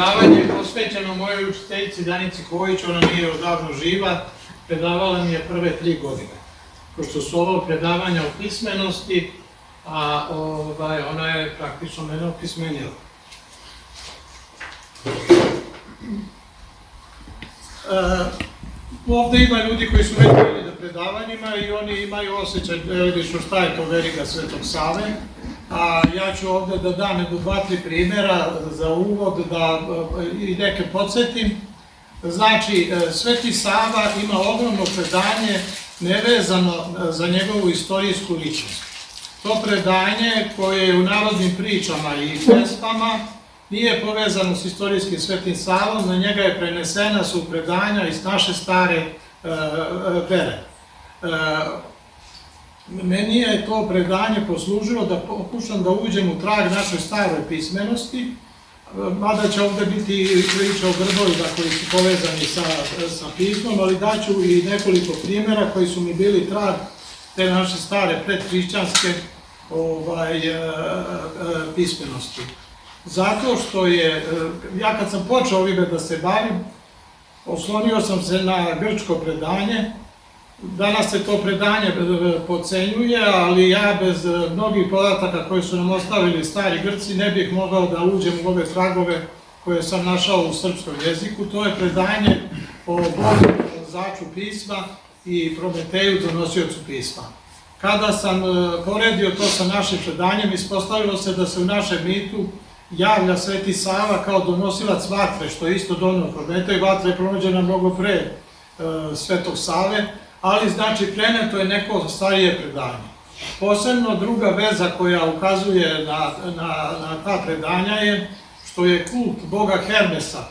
predavanje je posvećeno mojoj učiteljici Danici Kojić, ona nije odavno živa, predavala mi je prve 3 godine. Pošto su ovo predavanja o pismenosti, a ona je praktično mene opismenila. Ovde ima ljudi koji su već bili na predavanjima i oni imaju osjećaj šta je to veriga Svetog Save. A ja ću ovde da dam 2-3 primjera za uvod i neke podsjetim. Znači, Sveti Sava ima ogromno predanje nevezano za njegovu istorijsku ličnost. To predanje koje je u narodnim pričama i pesmama nije povezano s istorijskim Svetim Savom, na njega je prenesena su predanja iz naše stare vere. Meni je to predanje poslužilo da pokušam da uđem u trag našoj staroj pismenosti, mada će ovde biti priča o grbovima koji su povezani sa pismom, ali daću i nekoliko primjera koji su mi bili trag te naše stare predhrišćanske pismenosti. Zato što je, ja kad sam počeo ovime da se bavim, oslonio sam se na grčko predanje. Danas se to predanje podcenjuje, ali ja bez mnogih podataka koje su nam ostavili stari Grci ne bih mogao da uđem u ove tragove koje sam našao u srpskom jeziku. To je predanje o Bogu začu pisma i Prometeju donosiocu pisma. Kada sam poredio to sa našim predanjem, ispostavilo se da se u našem mitu javlja Sveti Sava kao donosilac vatre, što je isto donio Prometej. Vatra je pronađena mnogo pre Svetog Save, ali znači preneto je neko starije predanje. Posebno druga veza koja ukazuje na ta predanja je što je kult boga Hermesa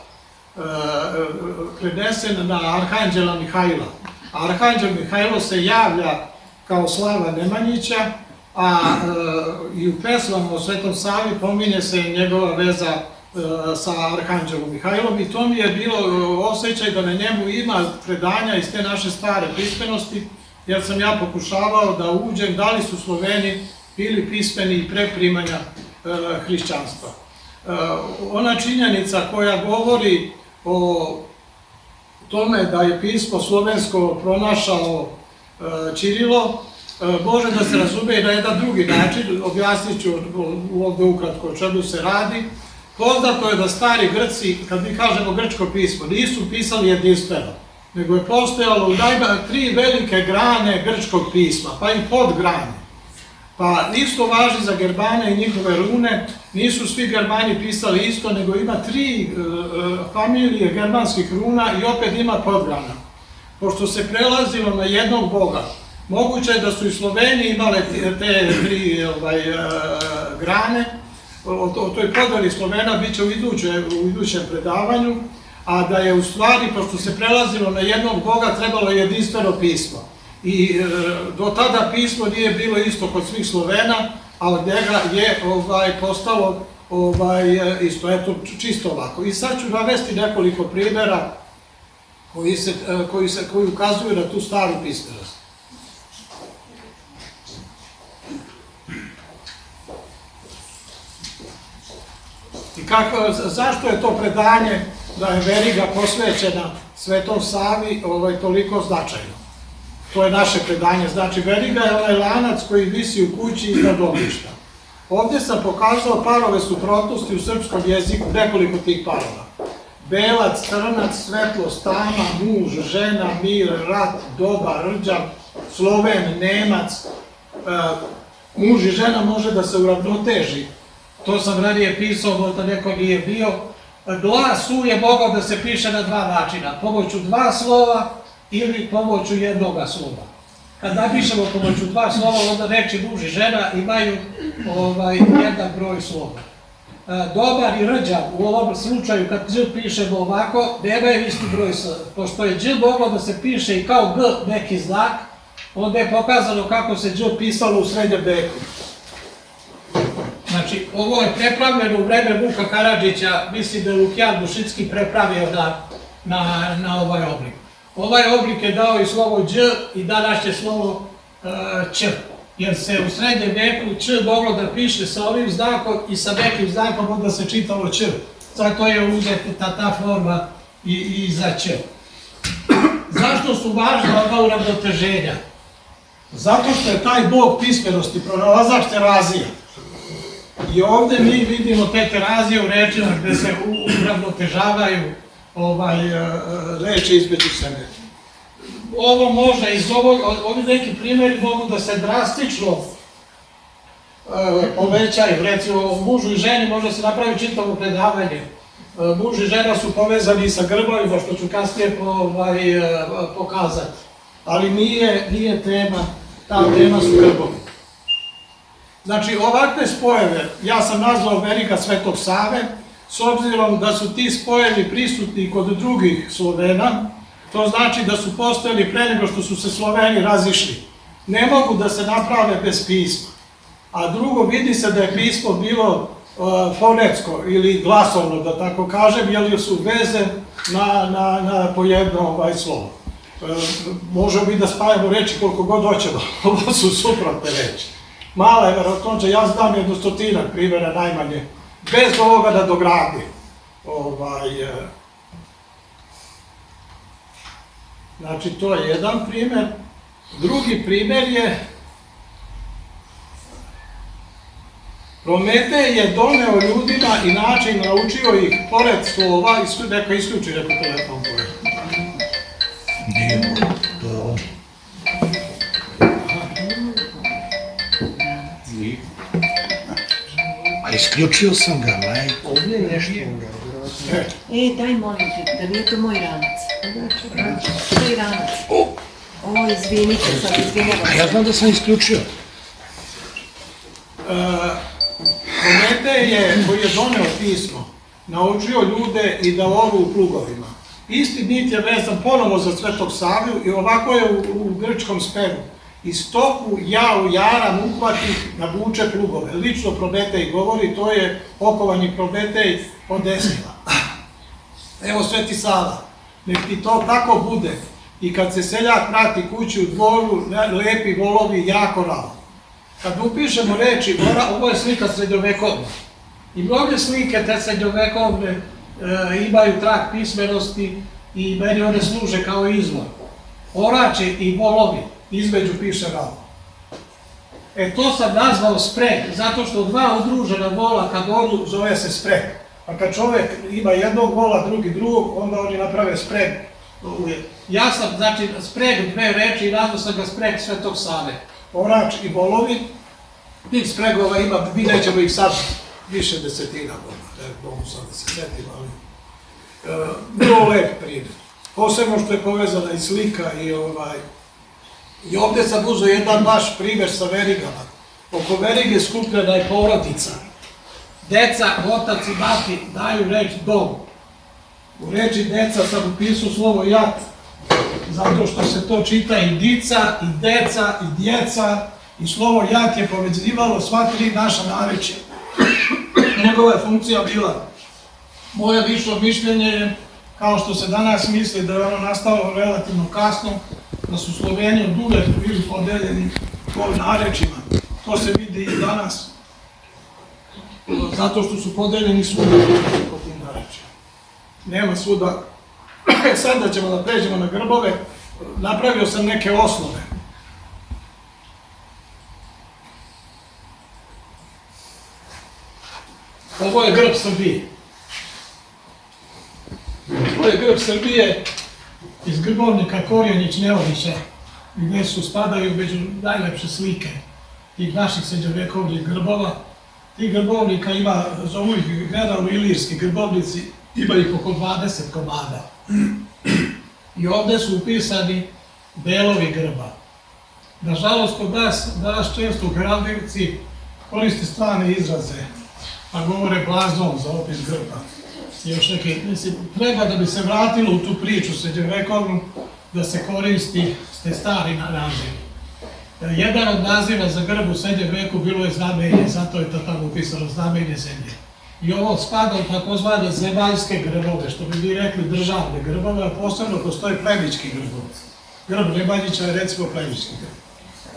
prenesen na Arhanđela Mihajla. Arhanđel Mihajlo se javlja kao Slava Nemanjića, a i u pesmama o Svetom Savi pominje se njegova veza sa Arhanđelom Mihajlom i to mi je bilo osjećaj da na njemu ima predanja iz te naše stare pismenosti, jer sam ja pokušavao da uđem da li su Sloveni bili pismeni i pre primanja hrišćanstva. Ona činjenica koja govori o tome da je pismo slovensko pronašao Ćirilo, može da se razume i na jedan drugi način, objasnit ću ovde ukratko o čemu se radi. Poznato je da stari Grci, kad mi kažemo grčko pismo, nisu pisali jedinstveno, nego je postojalo 3 velike grane grčkog pisma, pa i podgrane. Pa isto važi za Germane i njihove rune, nisu svi Germani pisali isto, nego ima 3 familije germanskih runa i opet ima podgrana. Pošto se prelazilo na jednog boga, moguće je da su i Sloveni imale te 3 grane. O toj podeli Slovena bit će u idućem predavanju, a da je u stvari, pošto se prelazilo na jednog boga, trebalo jedinstveno pismo. I do tada pismo nije bilo isto kod svih Slovena, a od njega je postalo isto, eto, čisto ovako. I sad ću navesti nekoliko primjera koji ukazuju na tu staru pismenost. Zašto je to predanje da je veriga posvećena Svetom Savi toliko značajno? To je naše predanje, znači veriga je onaj lanac koji visi u kući iznad ognjišta. Ovdje sam pokazao parove suprotnosti u srpskom jeziku, nekoliko tih parova. Belac, crnac, svetlost, tama, muž, žena, mir, rat, doba, rđav, Sloven, Nemac. Muž i žena može da se uravnoteži. To sam ranije pisao, možda neko nije bio. Glas U je mogao da se piše na 2 načina, pomoću 2 slova ili pomoću jednoga slova. Kad napišemo pomoću 2 slova, onda reči muž i žena imaju jedan broj slova. Dobar i rđav, u ovom slučaju kad Đ pišemo ovako, nemaju isti broj slova. Pošto je Đ moglo da se piše i kao G neki znak, onda je pokazano kako se Đ pisalo u srednjem veku. Znači, ovo je prepravljeno u vreme Vuka Karadžića, mislim da je Lukijan Bušicki prepravio na ovaj oblik. Ovaj oblik je dao i slovo Đ i današnje slovo Ć, jer se u srednjem veku Č moglo da piše sa ovim znakom i sa nekim znakom onda se čitalo Ć. zato je uzeta ta forma i za će. Zašto su važna ova uravnoteženja? Zato što je taj bog pismenosti, pronalazač terazija. I ovdje mi vidimo te terazije u rečima gdje se uravnotežavaju reči između sebe. Ovo može, ovi neki primjeri mogu da se drastično povećaju. Recimo, mužu i ženi može se napraviti čitavo predavanje. Muž i žena su povezani sa grbovima, što ću kasnije pokazati. Ali nije tema, ta tema su grbovi. Znači, ovakve spojeve, ja sam nazvao Verika Svetog Save, s obzirom da su ti spojevi prisutni kod drugih Slovena, to znači da su postojali pre nego što su se Sloveni razišli. Ne mogu da se naprave bez pisma. A drugo, vidi se da je pismo bilo fonetsko ili glasovno, da tako kažem, jer su veze na po jedno slovo. Možemo i da spajamo reči koliko god hoćemo, ovo su suprotne reči. Mala je verovatnoća, ja znam 100 primjera najmanje, bez ovoga da dogradi. Znači, to je jedan primjer. Drugi primjer je Prometej je doneo ljudima i način naučio ih, pored slova, neka isključi neko telefon pored. Nije, to je on. A isključio sam ga, majko. Ovdje je nešto. Daj molim te, da nije to moj ranac. Moj ranac. Izvinite, sam izvinjava. A ja znam da sam isključio. Prometej je, koji je doneo pismo, naučio ljude i da oru u plugovima. Isti nit je vezan ponovo za Svetog Savu i ovako je u grčkom spevu. I stoku ja u jaram uhvatih navuče plugove. Lično Prometej govori, to je okovani Prometej od Esila. Evo Sveti Sava, nek ti to tako bude. I kad se seljak vrati kući u dvoru, lepi volovi jako rao. Kad upišemo reči, ovo je slika srednjovekovna. I mnoge slike te srednjovekovne imaju trag pismenosti i meni one služe kao izvor. Orači i volovi, između piše rao. To sam nazvao spreg, zato što dva udružena vola kad odu zove se spreg. A kad čovjek ima jednog vola, drugi drugog, onda oni naprave spreg. Ja sam, znači, spreg dve reči i nazvao sam ga spreg Svetog Save. Orač i volovi, tih spregova ima, mi nećemo ih sad više desetina, mogu sad da se setim, ali vrlo lep primjer. Posebno što je povezana i slika i ovdje sam uzeo jedan vaš primjer sa verigama. Oko verige skupljena je porodica. Deca, otac i mati daju reč dom. U reči deca sam upisao slovo jat, zato što se to čita i dica, i deca, i djeca, i slovo jat je povezivalo sva tri naša narečja. Njegova je funkcija bila. Moje lično mišljenje je, kao što se danas misli da je ono nastalo relativno kasno, da su Sloveni od uvek bili podeljeni ovim narečima. To se vidi i danas, zato što su podeljeni svuda po tim narečima. Nema svuda. Sada ćemo da pređemo na grbove. Napravio sam neke osnove. Ovo je grb Srbije. Ovo je grb Srbije iz grbovnika Korjanić-Neovića, gdje spadaju među najlepše slike tih naših srednjovekovnih grbova. Tih grbovnika ima, zovu ih generalno-ilirski grbovnici, ima ih oko 20 komada. I ovdje su upisani delovi grba. Nažalost, kod nas često u heraldivci koriste strane izraze, pa govore blazon za opis grba. Još neki, mislim, treba da bi se vratilo u tu priču srednjovekovnu, da se koristi te stari nazivi. Jedan od naziva za grb u srednjem veku bilo je znamenje, zato je to tamo upisano znamenje zemlje. I ovo spada u takozvane zemaljske grbove, što bi vi rekli državne grbove, a posebno postoje plemički grbovi. Grb Nemanjića je recimo plemički grb.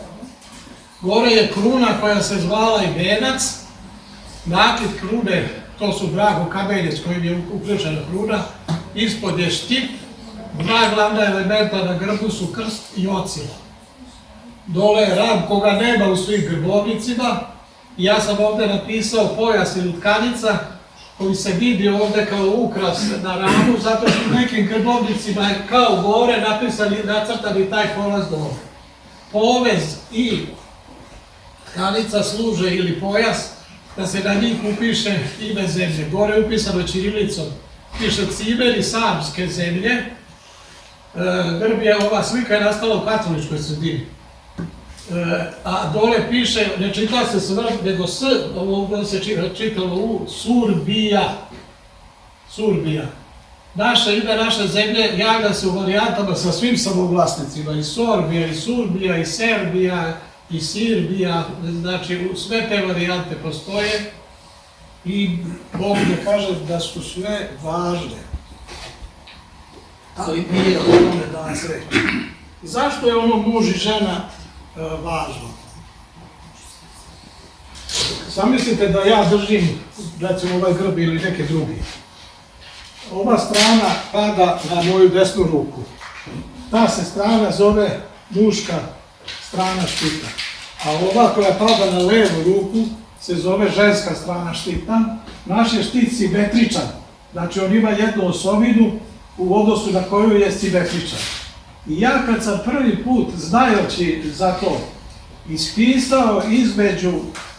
Gore je kruna koja se zvala i venac, nakit krune to su Drago Kamenjec kojim je uključena kruna, ispod je štip, dva glavna elementa na grbu su krst i ocila. Dole je ram koga nema u svim grbovnicima i ja sam ovdje napisao pojas ili tkanica koji se vidi ovdje kao ukras na ramu, zato što u nekim grbovnicima je kao gore napisani, nacrtani taj poraz dole. Povez i tkanica služe ili pojas da se na njih upiše ime zemlje. Gore je upisano ćirilicom, piše Cimer i Samske zemlje. Grb je, ova slika je nastala u katoličkoj sredini. A dole piše, ne čita se svrh, nego S, ovo se čitalo U, Surbija. Surbija. Naše ime, naše zemlje javlja se u varijantama sa svim samovlasnicima, i Sorbija, i Surbija, i Serbija, i Sirbija, znači sve te varijante postoje i Bog ne kaže da su sve važne, ali nije o tome danas reći. Zašto je ono muž i žena važno? Zamislite da ja držim, recimo ovaj grb ili neke drugi. Ova strana pada na moju desnu ruku. Ta se strana zove muška strana štita. A ova koja pada na levu ruku se zove ženska strana štita. Naš je štit simetričan. Znači on ima jednu osovinu u odnosu na koju je simetričan. I ja kad sam prvi put, znajući za to, ispisao između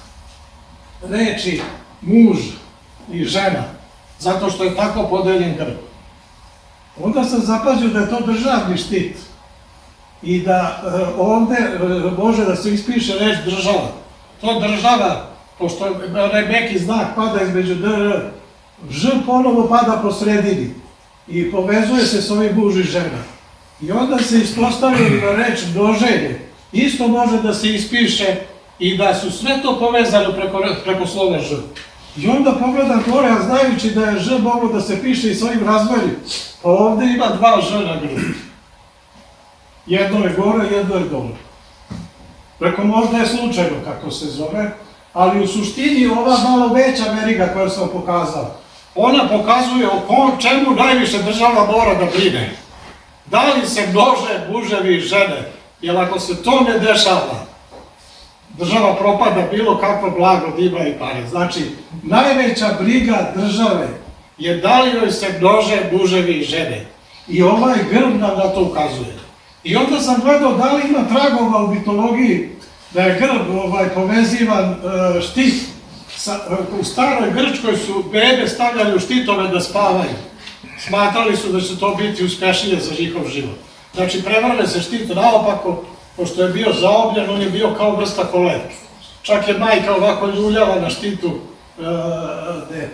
reči muž i žena, zato što je tako podeljen grb, onda sam zapazio da je to državni štit i da ovde može da se ispiše reč država. To država, pošto onaj meki znak pada između DR, Ž ponovo pada po sredini i povezuje se s ovim muž i žena. I onda se ispostavili na reč množenje. Isto može da se ispiše i da su sve to povezano preko slova Ž. I onda pogledam gore, a znajući da je Ž moglo da se piše i s ovim razvojem, pa ovde ima dva Ž na grbu. Jedno je gore, jedno je dole. Preko možda je slučajno kako se zove, ali u suštini ova malo veća veriga koju sam pokazao, ona pokazuje o čemu najviše država mora da brine. Da li se množe muževi i žene, jer ako se to ne dešava, država propada bilo kakvo blago, ima i pare. Znači, najveća briga države je da li joj se množe muževi i žene. I ovaj grb nam na to ukazuje. I onda sam gledao da li ima tragova u mitologiji da je grb povezivan štit. U staroj Grčkoj su bebe stavljali u štitove da spavaju. Smatrali su da će to biti uspešnije za njihov život. Znači, prevrne se štit naopako, pošto je bio zaobljen, on je bio kao vrsta koletke. Čak je majka ovako ljuljala na štitu dete.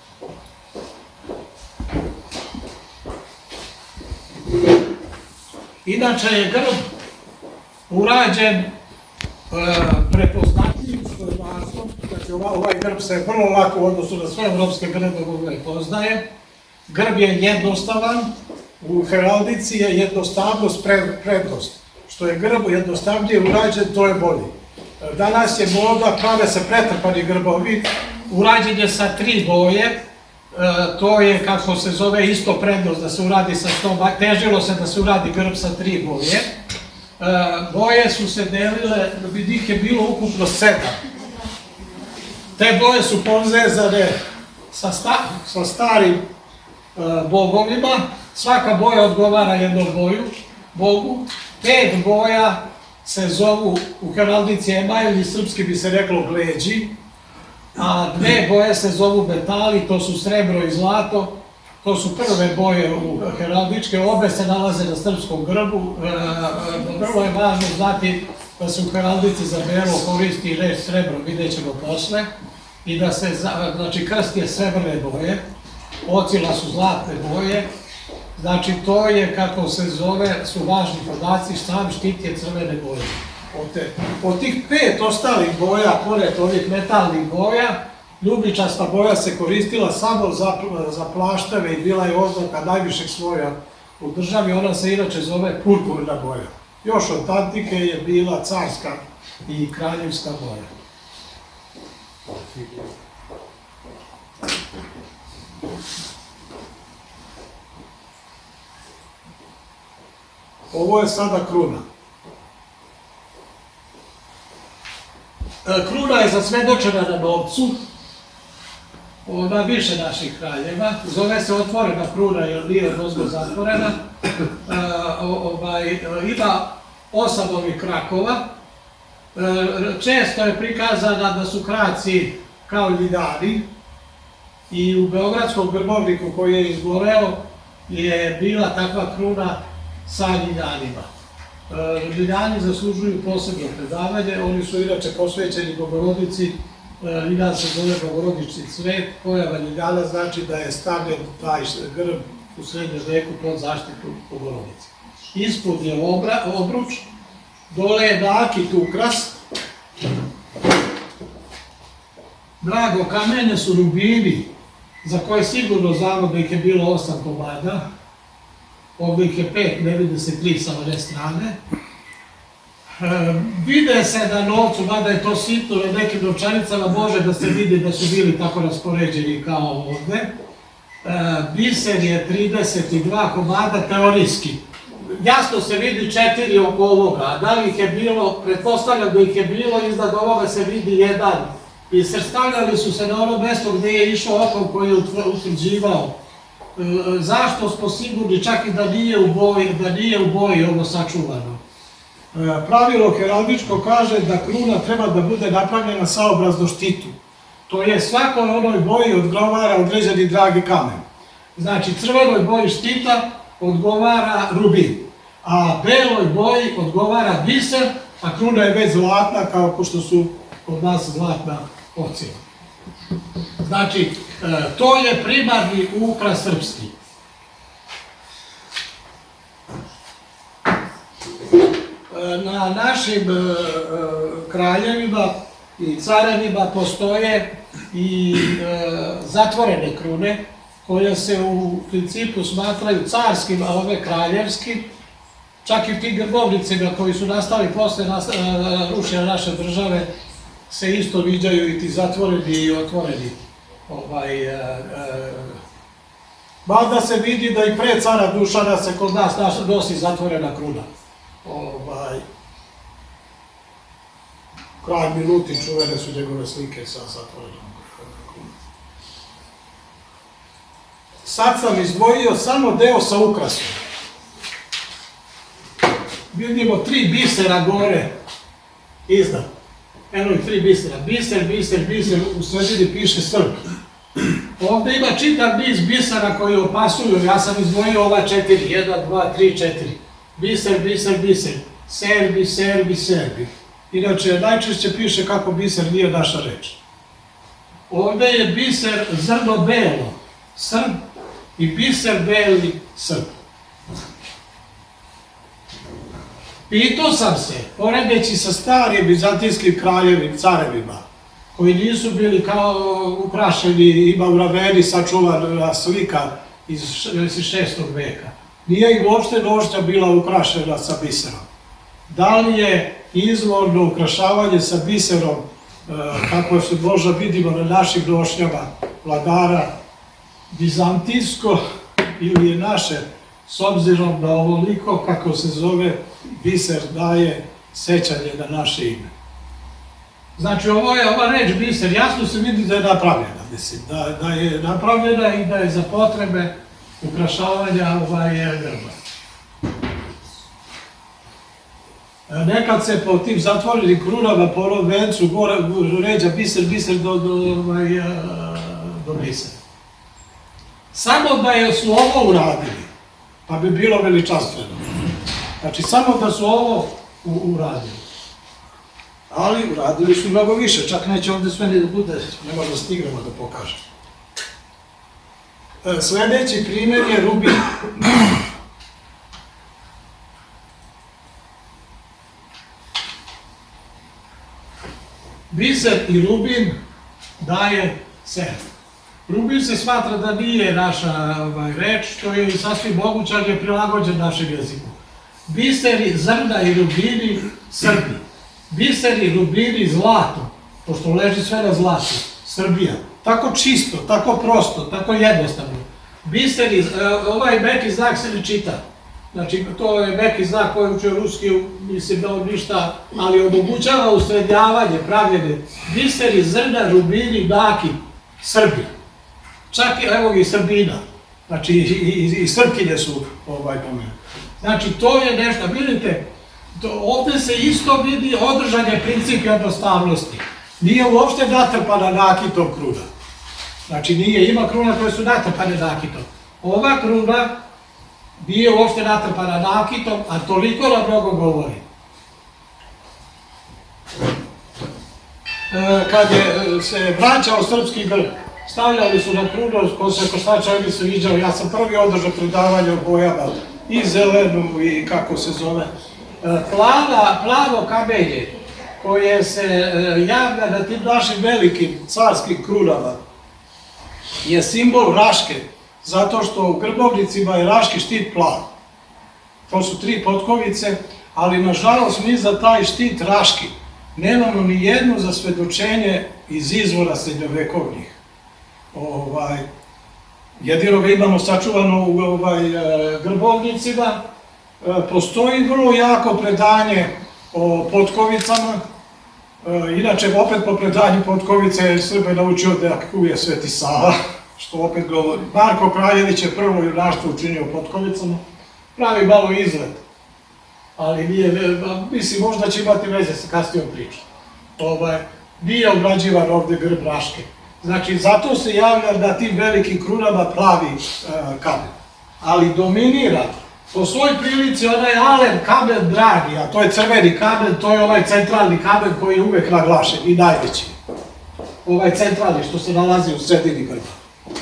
Inače je grb urađen prepoznatljiv, što je važno. Znači, ovaj grb se vrlo lako u odnosu na sve evropske grbove poznaje. Grb je jednostavan, u heraldici je jednostavnost prednost. Što je grb jednostavnije urađen, to je bolje. Danas je moda, prave se pretrpani grbovi, urađen je sa 3 boje, to je, kako se zove, isto prednost da se uradi sa 100, težilo se da se uradi grb sa 3 boje. Boje su se delile, njih je bilo ukupno 7. Te boje su pozezane sa starim bogovima, svaka boja odgovara jednom bogu. 5 boja se zovu u heraldici emajl, ili srpski bi se reklo gleđi, a 2 boje se zovu metali, to su srebro i zlato, to su prve boje u heraldičke, obe se nalaze na srpskom grbu. Vrlo je važno znati da se u heraldici za belo koristi reč srebro, vidjet ćemo posle, i da se, znači krst je srebrne boje, ocila su zlatne boje, znači to je, kako se zove, su važni podaci, sam štit je crvene boje. Od tih 5 ostalih boja, pored ovih metalnih boja, ljubičasta boja se koristila samo za plašteve i bila je oznaka najvišeg svoja u državi, ona se inače zove purpurna boja. Još od antike je bila carska i kraljevska boja. Ovo je sada kruna. Kruna je zasvedočena na novcu. Ima više naših kraljeva. Zove se otvorena kruna jer nije odozgo zatvorena. Ima 8 ovih krakova. Često je prikazana da su kraci kao ljidani. I u Beogradskom grmovniku koji je izgoreo je bila takva kruna sa ljiljanima. Ljiljani zaslužuju posebno predavanje, oni su inače posvećeni Bogorodici, ljiljan se zove Bogorodični cvet, pojava ljiljana znači da je stavljen taj grb u srednjem veku pod zaštitu Bogorodice. Ispod je obruč, dole je nakit ukras, drago kamenje su rubini, za koje sigurno znamo da ih je bilo 8 komada. Ovdje ih je 5, ne vide se 3 sa ove strane. Vide se na novcu, mada je to sitno, na nekim novčanicama može da se vidi da su bili tako raspoređeni kao ovdje. Biser je 32 komada teorijski. Jasno se vidi 4 oko ovoga, da li ih je bilo, pretpostavljam da ih je bilo, iznad ovoga se vidi 1. I stavljali su se na ono mjesto gdje je išao okom koji je utvrđivao. Zašto smo sigurni čak i da nije u boji ovo sačuvano? Pravilo heraldičko kaže da kruna treba da bude napravljena saobrazno štitu. To je svakoj onoj boji odgovara određeni dragi kamen. Znači crvenoj boji štita odgovara rubin, a beloj boji odgovara biser, a kruna je već zlatna kao što su kod nas zlatna ocjena. Znači, to je primarni ukras srpski. Na našim kraljevima i carevima postoje i zatvorene krune, koje se u principu smatraju carskim, a ove kraljevskim. Čak i ti grmovnicima koji su nastali posle rušenja naše države se isto viđaju i ti zatvoreni i otvoreni. Mada se vidi da i pre cara Dušana se kod nas nosi zatvorena kruna. Kralj Milutin, čuvene su njegove slike sa zatvorenom krunom. Sad sam izdvojio samo deo sa ukrasom. Vidimo 3 bisera gore, iznad. Eno i 3 bisera. Biser, biser, biser, u sredini piše Srb. Ovdje ima čitav niz bisera koji opasuju, ja sam izdvojio ova 4, 1, 2, 3, 4. Biser, biser, biser. Serbi, Serbi, Serbi. Inače, najčešće piše kako biser nije naša reč. Ovdje je biser zrno belo, Srb, i biser beli, Srb. Pitao sam se, poredeći sa starim bizantijskim kraljevima, carevima, koji nisu bili kao ukrašeni, ima u Raveni sačuvana slika iz 6. veka. Nije im uopšte nošnja bila ukrašena sa biserom. Da li je izvorno ukrašavanje sa biserom, kako se možda vidimo na našim nošnjama vladara, bizantijsko ili je naše, s obzirom da ovoliko, kako se zove, biser daje sećanje na naše ime. Znači, ova reč biser, jasno se vidi da je napravljena, mislim, da je napravljena i da je za potrebe ukrašavanja grba. Nekad se po tim zatvorenim krunama, po onom vencu, gore ređa biser, biser do bisera. Samo da su ovo uradili, pa bi bilo veličanstveno. Znači, samo da su ovo uradili. Ali uradili su mnogo više, čak neće ovdje sve ni da bude, ne možda stignemo da pokažem. Sljedeći primjer je rubin. Biser i rubin daje ser. Rubin se smatra da nije naša reč, što je i sasvim moguće, ali je prilagođen našem jeziku. Biseri, zrna i rubini, Srbi. Biseri, rubini, zlato, pošto leži sve na zlatu, Srbija. tako čisto, tako prosto, tako jednostavno. Biseri, ovaj meki znak se ne čita. Znači, to je meki znak koji uče ruski, mislim da on ništa, ali omogućava usrednjavanje, pravljenje. Biseri, zrna, rubini, daki, Srbi. Čak evo i Srbina. Znači, i Srpkinje su pomenuti. Znači, to je nešto, vidite, ovde se isto vidi održanje princip jednostavnosti. Nije uopšte natrpana nakitom kruna. Znači, nije, ima kruna koje su natrpane nakitom. Ova kruna nije uopšte natrpana nakitom, a toliko nam mnogo govori. Kad je se vraćao srpski grb, stavljali su na krunu, ko se šta čovjek se viđao, ja sam prvi održao predavanje o bojama, i zelenu, i kako se zove, plavo kamenje, koje se javlja na tim našim velikim carskim krunama, je simbol Raške, zato što u grbovnicima je Raški štit plav. To su 3 potkovice, ali nažalost mi za taj štit Raški nemamo ni jednu za svedočenje iz izvora srednjovekovnih. Jedino ga imamo sačuvano u grbovnicima. Postoji vrlo jako predanje o potkovicama. Inače, opet po predanju potkovice Srbe naučio da kuje Sveti Sava, što opet govori. Marko Kraljević je prvo junaštvo učinio potkovicama. Pravi malo izgled, ali nije, mislim, možda će imati veze sa kasnijom pričom. Nije obrađivan ovde grb Raške. Znači, zato se javlja na tim velikim krunama plavi kamen. Ali dominira po svoj prilici onaj alen kamen dragi, a to je crveni kamen, to je ovaj centralni kamen koji je uvek naglašen i najveći. Ovaj centralni što se nalazi u sredini grba.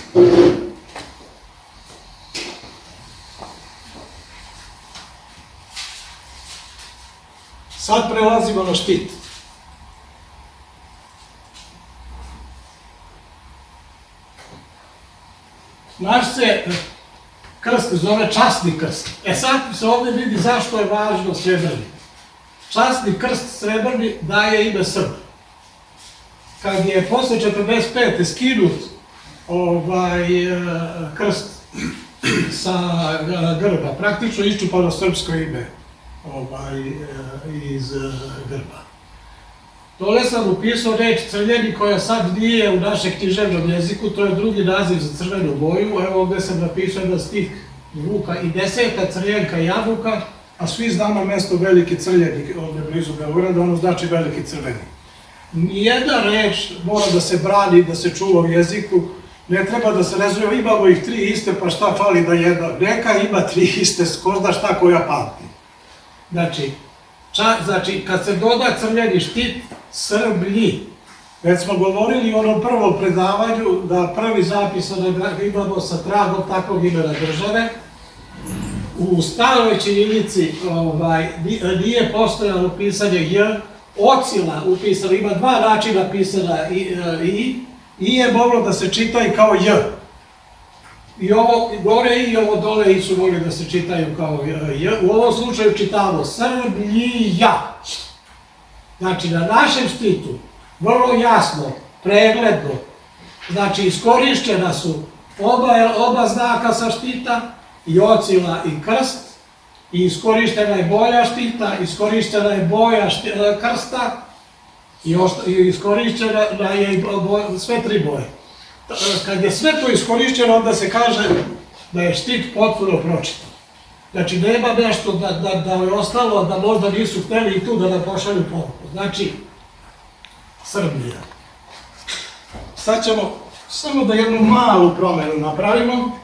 Sad prelazimo na štit. Naš se krst zove časni krst. Sad se ovde vidi zašto je važno srebrni. Časni krst srebrni daje ime Srb. Kad je posle 45. skinut krst sa grba, praktično iščupano srpsko ime iz grba. Dole sam upisao reč crljeni koja sad nije u našem književnom jeziku, to je drugi naziv za crvenu boju. Evo ovde sam napisao jedan stih Vuka i 10. crljenka jabuka, a svi znamo mesto Veliki Crljeni, ovde blizu Beograda, ono znači Veliki Crveni. Nijedna reč mora da se brani, da se čuva u jeziku, ne treba da se rezuje, imamo ih 3 iste, pa šta fali da jedna, neka ima 3 iste, ko zna šta koja pamti. Znači, kad se doda crljeni štit, Srblji. Već smo govorili u onom prvom predavanju da prvi zapis imamo sa tragom takvog imena države. U staroj ćirilici nije postojalo pisanje J, ocila upisano, ima 2 načina pisana I je moglo da se čita i kao J. I ovo gore I ovo dole I su mogli da se čitaju kao J. U ovom slučaju čitamo Srblija. Znači, na našem štitu, vrlo jasno, pregledno, znači, iskorišćena su oba znaka sa štita, i ocila i krst, i iskorištena je boja štita, iskorištena je boja krsta, i iskorišćena je sve 3 boje. Kad je sve to iskorišćeno, onda se kaže da je štit potpuno pročitan. Znači, nema nešto da je ostalo, da možda nisu hteli i tu da nam pošalju poruku. Znači, Srbija. Sad ćemo samo da jednu malu promenu napravimo.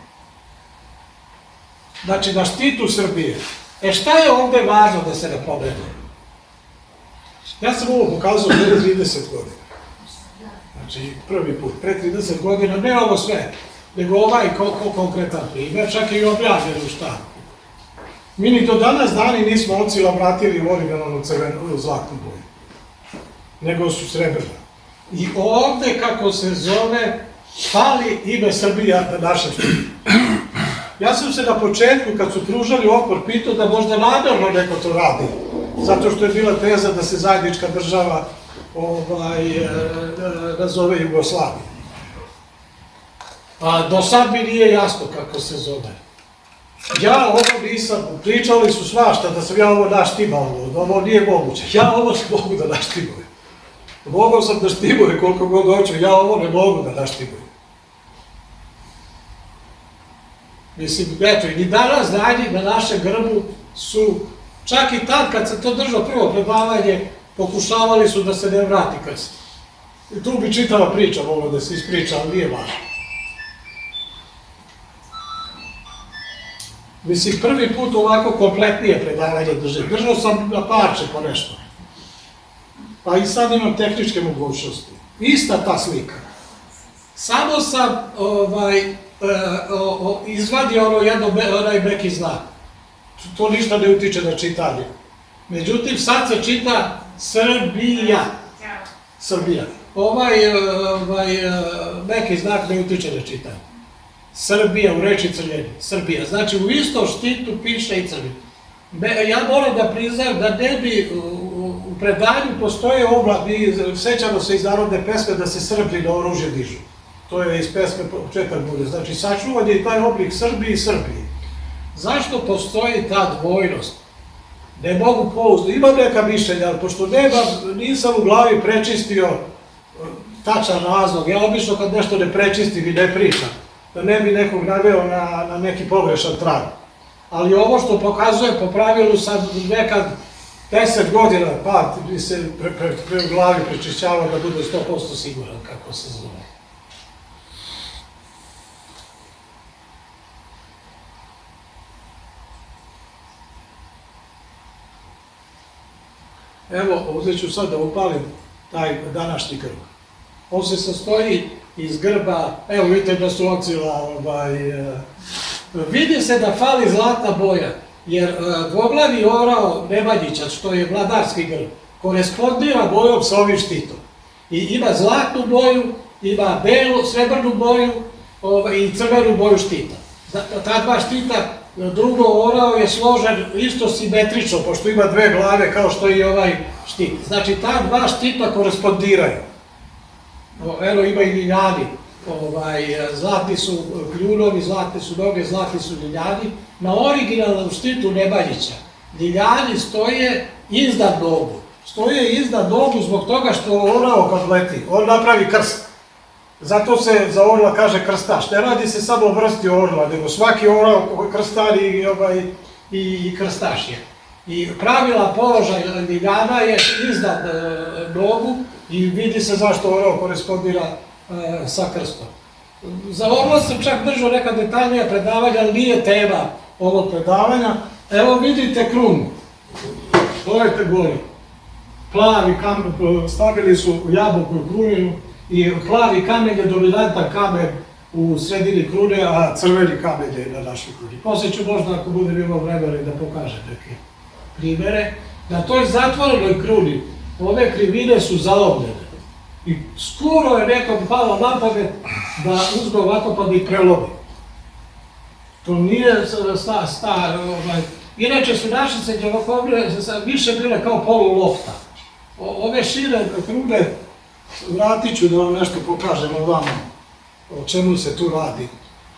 Znači, na štitu Srbije. Šta je ovde važno da se napomene? Ja sam ovo pokazao pre 30 godina. Znači, prvi put, pre 30 godina, ne ovo sve, nego ovaj konkretan primjer, čak i objavljeno u štampu. Mi ni do danas dani nismo ocila vratili u originalnu crvenu zlatnu boju, nego su srebrna. I ovde, kako se zove, fali ime Srbija na našem štitu. Ja sam se na početku, kad su pružali opor, pitao da možda namjerno neko to radi, zato što je bila teza da se zajednička država nazove Jugoslavija. Do sad mi nije jasno kako se zove. Ja ovo nisam, pričali su svašta da sam ja ovo naštimao, ovo nije moguće. Ja ovo ne mogu da naštimujem. Mogao sam da štimujem koliko god hoću, ja ovo ne mogu da naštimujem. Mislim, eto, i danas dalje na našem grbu su, čak i tad kad se to držao prvo predavanje, pokušavali su da se ne vrati krst. I tu bi čitava priča mogla da se ispriča, ali nije važno. Mislim, prvi put ovako kompletnije predavanje držim. Držao sam na parče po nešto. Pa i sad imam tehničke mogućnosti. Ista ta slika. Samo sam izvadio onaj meki znak. To ništa ne utiče na čitanje. Međutim, sad se čita Srbija. Srbija. Ovaj meki znak ne utiče na čitanje. Srbija u reči crljeni. Srbija. Znači, u istom štitu piše i crljeni. Ja moram da priznam da ne bi u predanju postoje obla, sećamo se iz narodne pesme da se Srbi na oružje dižu. To je iz pesme Četak bude. Znači, sačuvan je taj oblik Srbiji i Srbiji. Zašto postoji ta dvojnost? Ne mogu pouzdati. Imam neka mišljenja, ali pošto nisam u glavi prečistio tačan razlog. Ja obično kad nešto ne prečistim i ne pričam, da ne bi nekog naveo na neki pogrešan trag. Ali ovo što pokazuje po pravilu sad nekad 10 godina pa bi se u glavi prečišćavao da bude 100% siguran kako se zove. Evo, uzet ću sad da upalim taj današnji grb. On se sastoji iz grba, evo vidite da su ocila, vidi se da fali zlatna boja, jer dvoglavi orao Nemanjića, što je vladarski grb, korespondira bojom sa ovim štitom. I ima zlatnu boju, ima belu, srebrnu boju i crvenu boju štita. Ta dva štita, drugo orao je složen isto simetrično, pošto ima dve glave kao što i ovaj štit. Znači, ta dva štita korespondiraju. Evo ima i ljiljani, zlatni su kljunovi, zlatne su noge, zlatni su ljiljani. Na originalnom štitu Nemanjića ljiljani stoje iznad nogu. Stoje iznad nogu zbog toga što orao kad leti, on napravi krst. Zato se za orla kaže krstaš. Ne radi se samo o vrsti orla, nego svaki orao krstar i krstaš je. I pravila položaj ljiljana je iznad nogu i vidi se zašto orao korespondira sa krstom. Za orla sam čak držao neka detaljnija predavanja, ali nije tema ovog predavanja. Evo vidite krunu. Gledajte gori. Plavi kamen, stavili su jabuku u kruninu i plavi kamen je dominantan kamen u sredini krune, a crveni kamen je na našoj kruni. Poslije ću možda, ako budem imao vremena, da pokažem neke primere. Na toj zatvorenoj kruni ove krivine su zaobljene. I skoro je nekom palo na pamet da uzme ovako pa da ih prelomi. To nije inače su naše srednjovekovne više bile kao polu lofta. Ove šire krune, vratit ću da vam nešto pokažem o vama, o čemu se tu radi.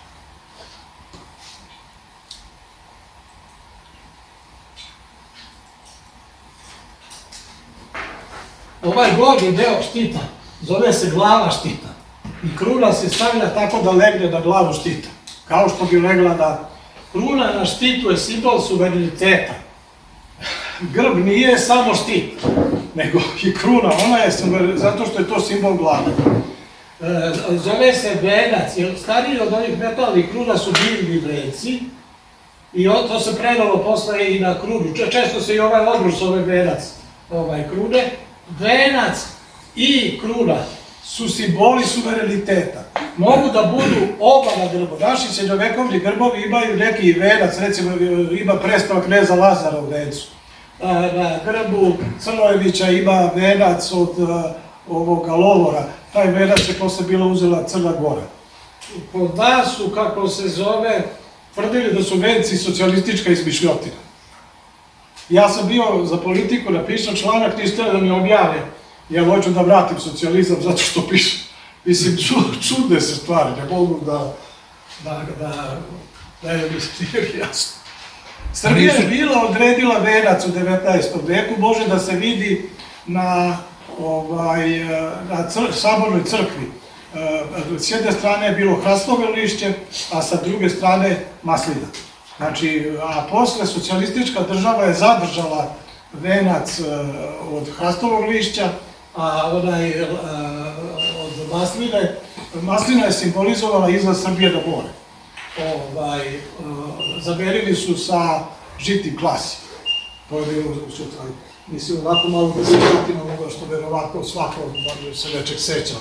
Ovaj gornji deo štita zove se glava štita i kruna se stavlja tako da legne na glavu štita, kao što bi legla na... Kruna na štitu je simbol suvereniteta. Grb nije samo štit, nego i kruna, ona je zato što je to simbol glave. Zove se venac, jer stariji od ovih metalnih kruna su biljni venci i to se predalo posle i na krunu. Često se i ovaj obruč zove venac krune. Venac i kruna su simboli suvereniteta. Mogu da budu oba na grbu. Naši srednjovekovni grbovi imaju neki venac, recimo ima prestav kneza Lazara u vencu. Na grbu Crnojevića ima venac od ovoga Lovora. Taj venac je posle bila uzela Crna Gora. Kod nas su, kako se zove, tvrdili da su venci socijalistička izmišljotina. Ja sam bio za politiku, napisao članak, niste da mi objave. Ja hoću da vratim socijalizam zato što pišem. Mislim, čudne se stvari, ne mogu da je jasno. Srbija je bila odredila venac u 19. veku, može da se vidi na sabornoj crkvi. S jedne strane je bilo hrastove lišće, a sa druge strane maslina. Znači, a posle socijalistička država je zadržala venac od hrastovog lišća, a onaj od masline, maslina je simbolizovala izlaz Srbije do more. Zamerili su sa žitnim klasi. To je bilo sutra. Mislim, ovako malo da se vratim na ovoga što verovatno svako se nečeg seća.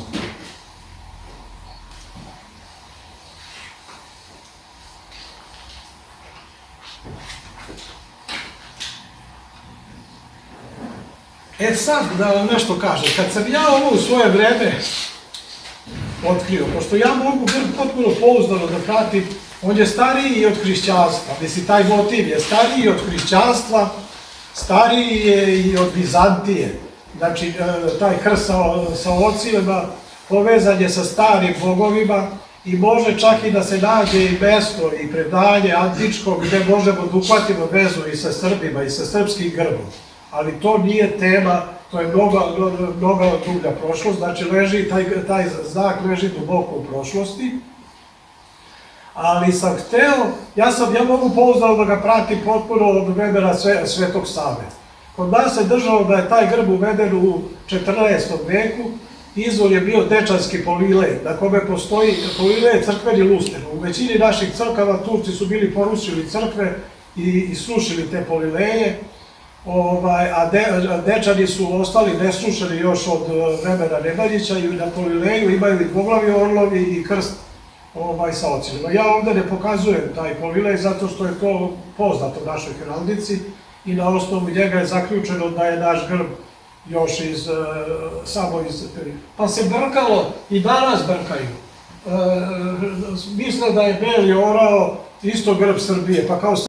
Sad da vam nešto kažem, kad sam ja ovo u svoje vreme otkrio, pošto ja mogu potpuno pouzdano da pratim, on je stariji i od hrišćanstva, mislim, taj motiv je stariji od hrišćanstva, stariji je i od Bizantije, znači, taj krst sa ocima povezan je sa starim bogovima i može čak i da se nađe i mesto i predanje antičko gde možemo da uhvatimo vezu i sa Srbima i sa srpskim grbom. Ali to nije tema, to je mnogo dublja prošlost, znači taj znak leži duboko u prošlosti. Ali sam hteo, ja mogu pouzdano da ga pratim potpuno od vremena Svetog Save. Kod nas se držalo da je taj grb uveden u 14. veku, izvor je bio dečanski polilej, na kome postoji polilej crkveni luster. U većini naših crkava Turci su bili porušili crkve i srušili te polileje, a dečani su ostali nesrušeni još od vremena Nemanjića i na polileju imaju i dvoglavi orlovi i krst sa ocilima. Ja ovde ne pokazujem taj polilej zato što je to poznato našoj heraldici i na osnovu njega je zaključeno da je naš grb još samo iz... Pa se brkalo i danas brkaju. Misle da je beli orao isto grb Srbije, pa kao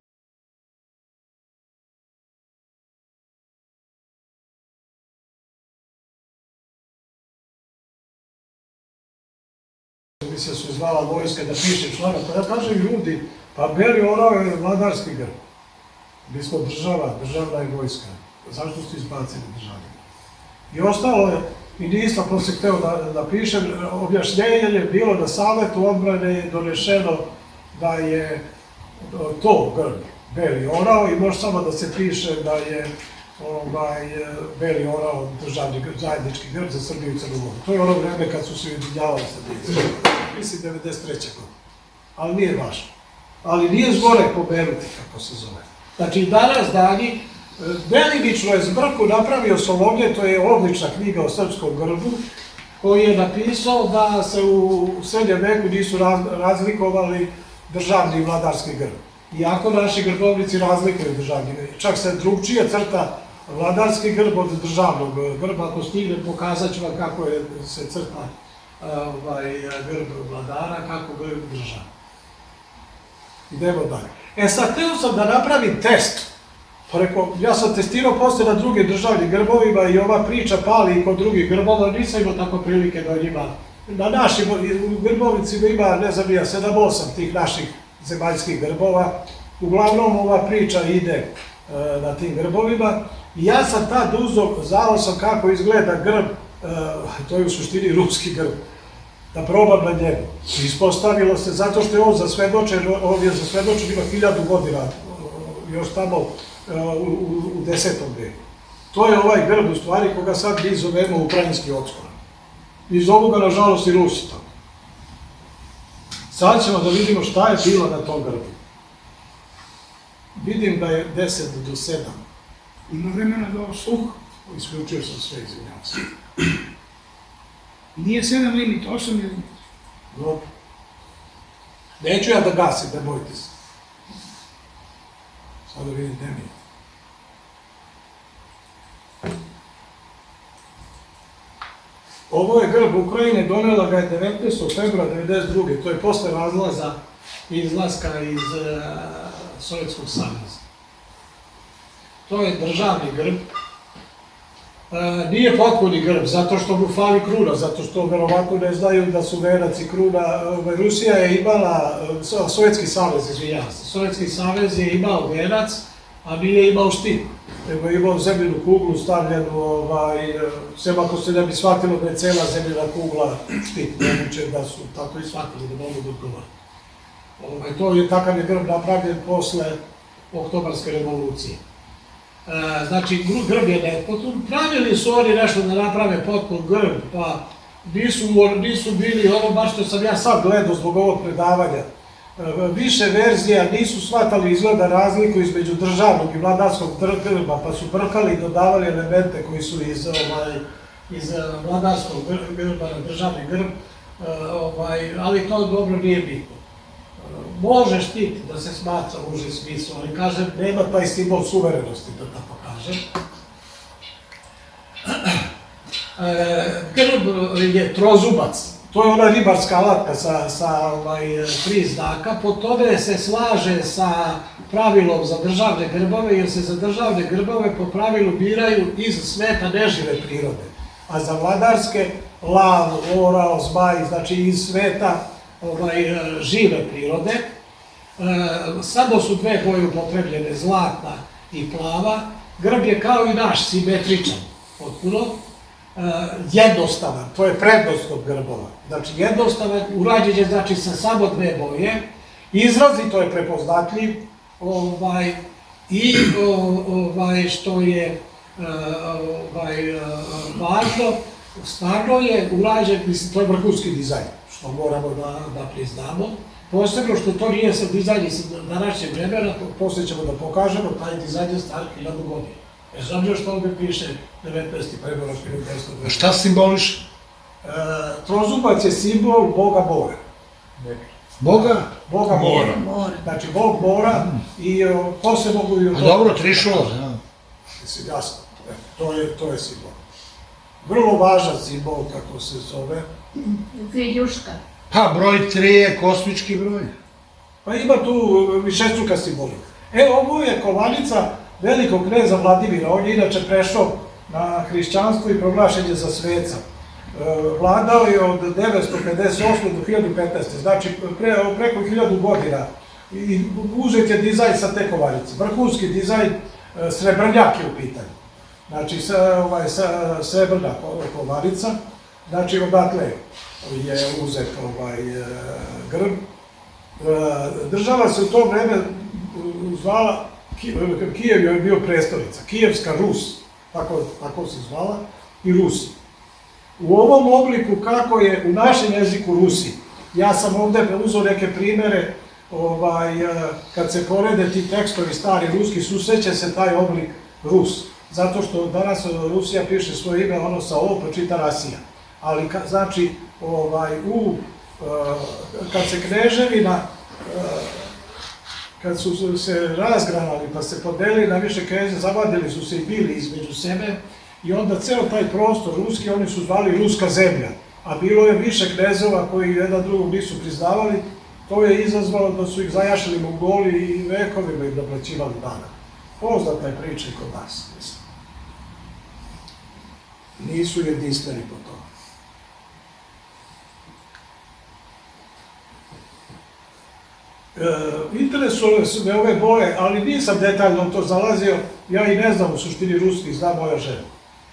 se su zvala vojska da piše članak, pa ja kažem ljudi, pa beli orao je vladarski grb. Mi smo država, državna je vojska. Zašto ste izbacili državu? I ostalo je, i nisam posle hteo da pišem, objašnjenje je bilo na Savetu odbrane je donešeno da je to grb beli orao i može samo da se piše da je beli orao državni zajednički grb za Srbiju i Crnu Goru. To je ono vreme kad su se ujedinjavali Srbije. Mislim 93. godine. Ali nije važno. Ali nije zgore pomenuti kako se zove. Znači danas danji delimično je zbrku napravio Solovlje, to je odlična knjiga o srpskom grbu, koji je napisao da se u srednjem veku nisu razlikovali državni i vladarski grb. Iako naši grbovnici razlikuju državni grb. Čak se drugčije crta vladarski grb od državnog grba, ako stigne pokazat ću vam kako se crta grb vladara, kako grb država. Idemo dalje. Sad, hteo sam da napravim test. Pa rekao, ja sam testirao posle na drugim državnim grbovima i ova priča pali i kod drugih grbova, nisam imao tako prilike da njima, na našim grbovnicima ima, ne znam, 7-8 tih naših zemaljskih grbova. Uglavnom ova priča ide na tim grbovima i ja sam tad znao sam kako izgleda grb, to je u suštini ruski grb, da probam na njegu. Ispostavilo se, zato što je on zasvedočen, on je zasvedočen, ima 1000 godina, još tamo u 10. veku. To je ovaj grb u stvari koga sad mi zovemo ukrajinski otskor. I zovu ga nažalost i Rusi tamo. Sad ćemo da vidimo šta je bilo na tom grbu. Vidim da je 10 do 7. Ima vremena do 8. Isključio sam sve, izvinjavam se. Nije 7 limit, 8 je limit. Dobro. Neću ja da gasim, ne bojte se. Sad da vidim gde mi je. Ovo je grb Ukrajine, donela ga je 19. februara 1992. To je posle razlaza i izlaska iz Sovjetskog saveza. To je državni grb Nije potpuni grb, zato što mu fali kruna, zato što verovatno ne znaju da su venac i kruna. Rusija je imala, Sovjetski savez, izvinjavam se, Sovjetski savez je imao venac, a nije imao štit, nego je imao zemljenu kuglu stavljenu, sem ako se ne bi shvatilo da je cela zemljena kugla štit, nemoguće da su tako i shvatili da mogu da odgovore. To je takav je grb napravljen posle Oktobarske revolucije. Znači, grb je nepotpun. Pravili su oni nešto da naprave potpun grb, pa nisu bili ono baš što sam ja sad gledao zbog ovog predavanja. Više verzija nisu shvatali izgleda razliku između državnog i vladarskog grba, pa su brkali i dodavali elemente koji su iz vladarskog grba na državni grb, ali to dobro nije bitno. Može štit da se smatra u uži smislu, ali kažem, nema taj simbol suverenosti, da tako kažem. Grb je trozubac, to je ona ribarska alatka sa 3 znaka, po tome se slaže sa pravilom za državne grbove, jer se za državne grbove po pravilu biraju iz sveta nežive prirode, a za vladarske lav, orao, zmaj, znači iz sveta žive prirode. Samo su 2 boje upotrebljene, zlatna i plava. Grb je kao i naš, simetričan, potpuno. Jednostavan, to je prednost od grbova. Znači jednostavan, urađen je znači sa samo 2 boje, izrazito je prepoznatljiv i što je važno, stvarno je urađen, mislim, to je vrhunski dizajn, što moramo da priznamo. Posebno što to nije sad dizajn iz današnjeg vremena, poslije ćemo da pokažemo, taj dizajn je star 1000 godina. Bez obzira što ovdje piše 19. februara 1920. Šta simboliš? Trozubac je simbol boga mora. Boga? Boga mora. Znači, bog mora i posle mogu... A dobro, trišulo. Jasno, to je simbol. Vrlo važan simbol, kako se zove. Viljuška. Pa, broj 3 je kosmički broj. Pa ima tu višestruka simbolika. Ovo je kovanica velikog kneza Vladimira. On je inače prešao na hrišćanstvo i proglašen je za sveca. Vladao je od 958. do 1015. Znači preko 1000 godina. I uzet je dizajn sa te kovanice. Vrhunski dizajn, srebrnjak je u pitanju. Znači srebrna kovanica. Znači odatle je uzet grb. Država se u to vreme zvala, Kijev je bio prestolnica, Kijevska Rus, tako se zvala, i Rusi. U ovom obliku kako je u našem jeziku Rusi, ja sam ovdje uzeo neke primere, kad se porede ti tekstovi stari ruski, susreće se taj oblik Rus, zato što danas Rusija piše svoje ime, ono sa O, pa čita Rasija. Ali znači, kad se kneževina, kad su se razgranali pa se podelili na više kneze, zavadili su se i bili između sebe i onda ceo taj prostor ruski oni su zvali Ruska zemlja, a bilo je više knezova koji jedan drugog nisu priznavali, to je izazvalo da su ih zajašili Mongoli i vekovima im naplaćivali dana. Poznata je priča i kod nas, mislim. Nisu jedinstveni po tome. Interesuje su me ove boje, ali nisam detaljno to zalazio, ja i ne znam u suštini ruski, zna moja žena.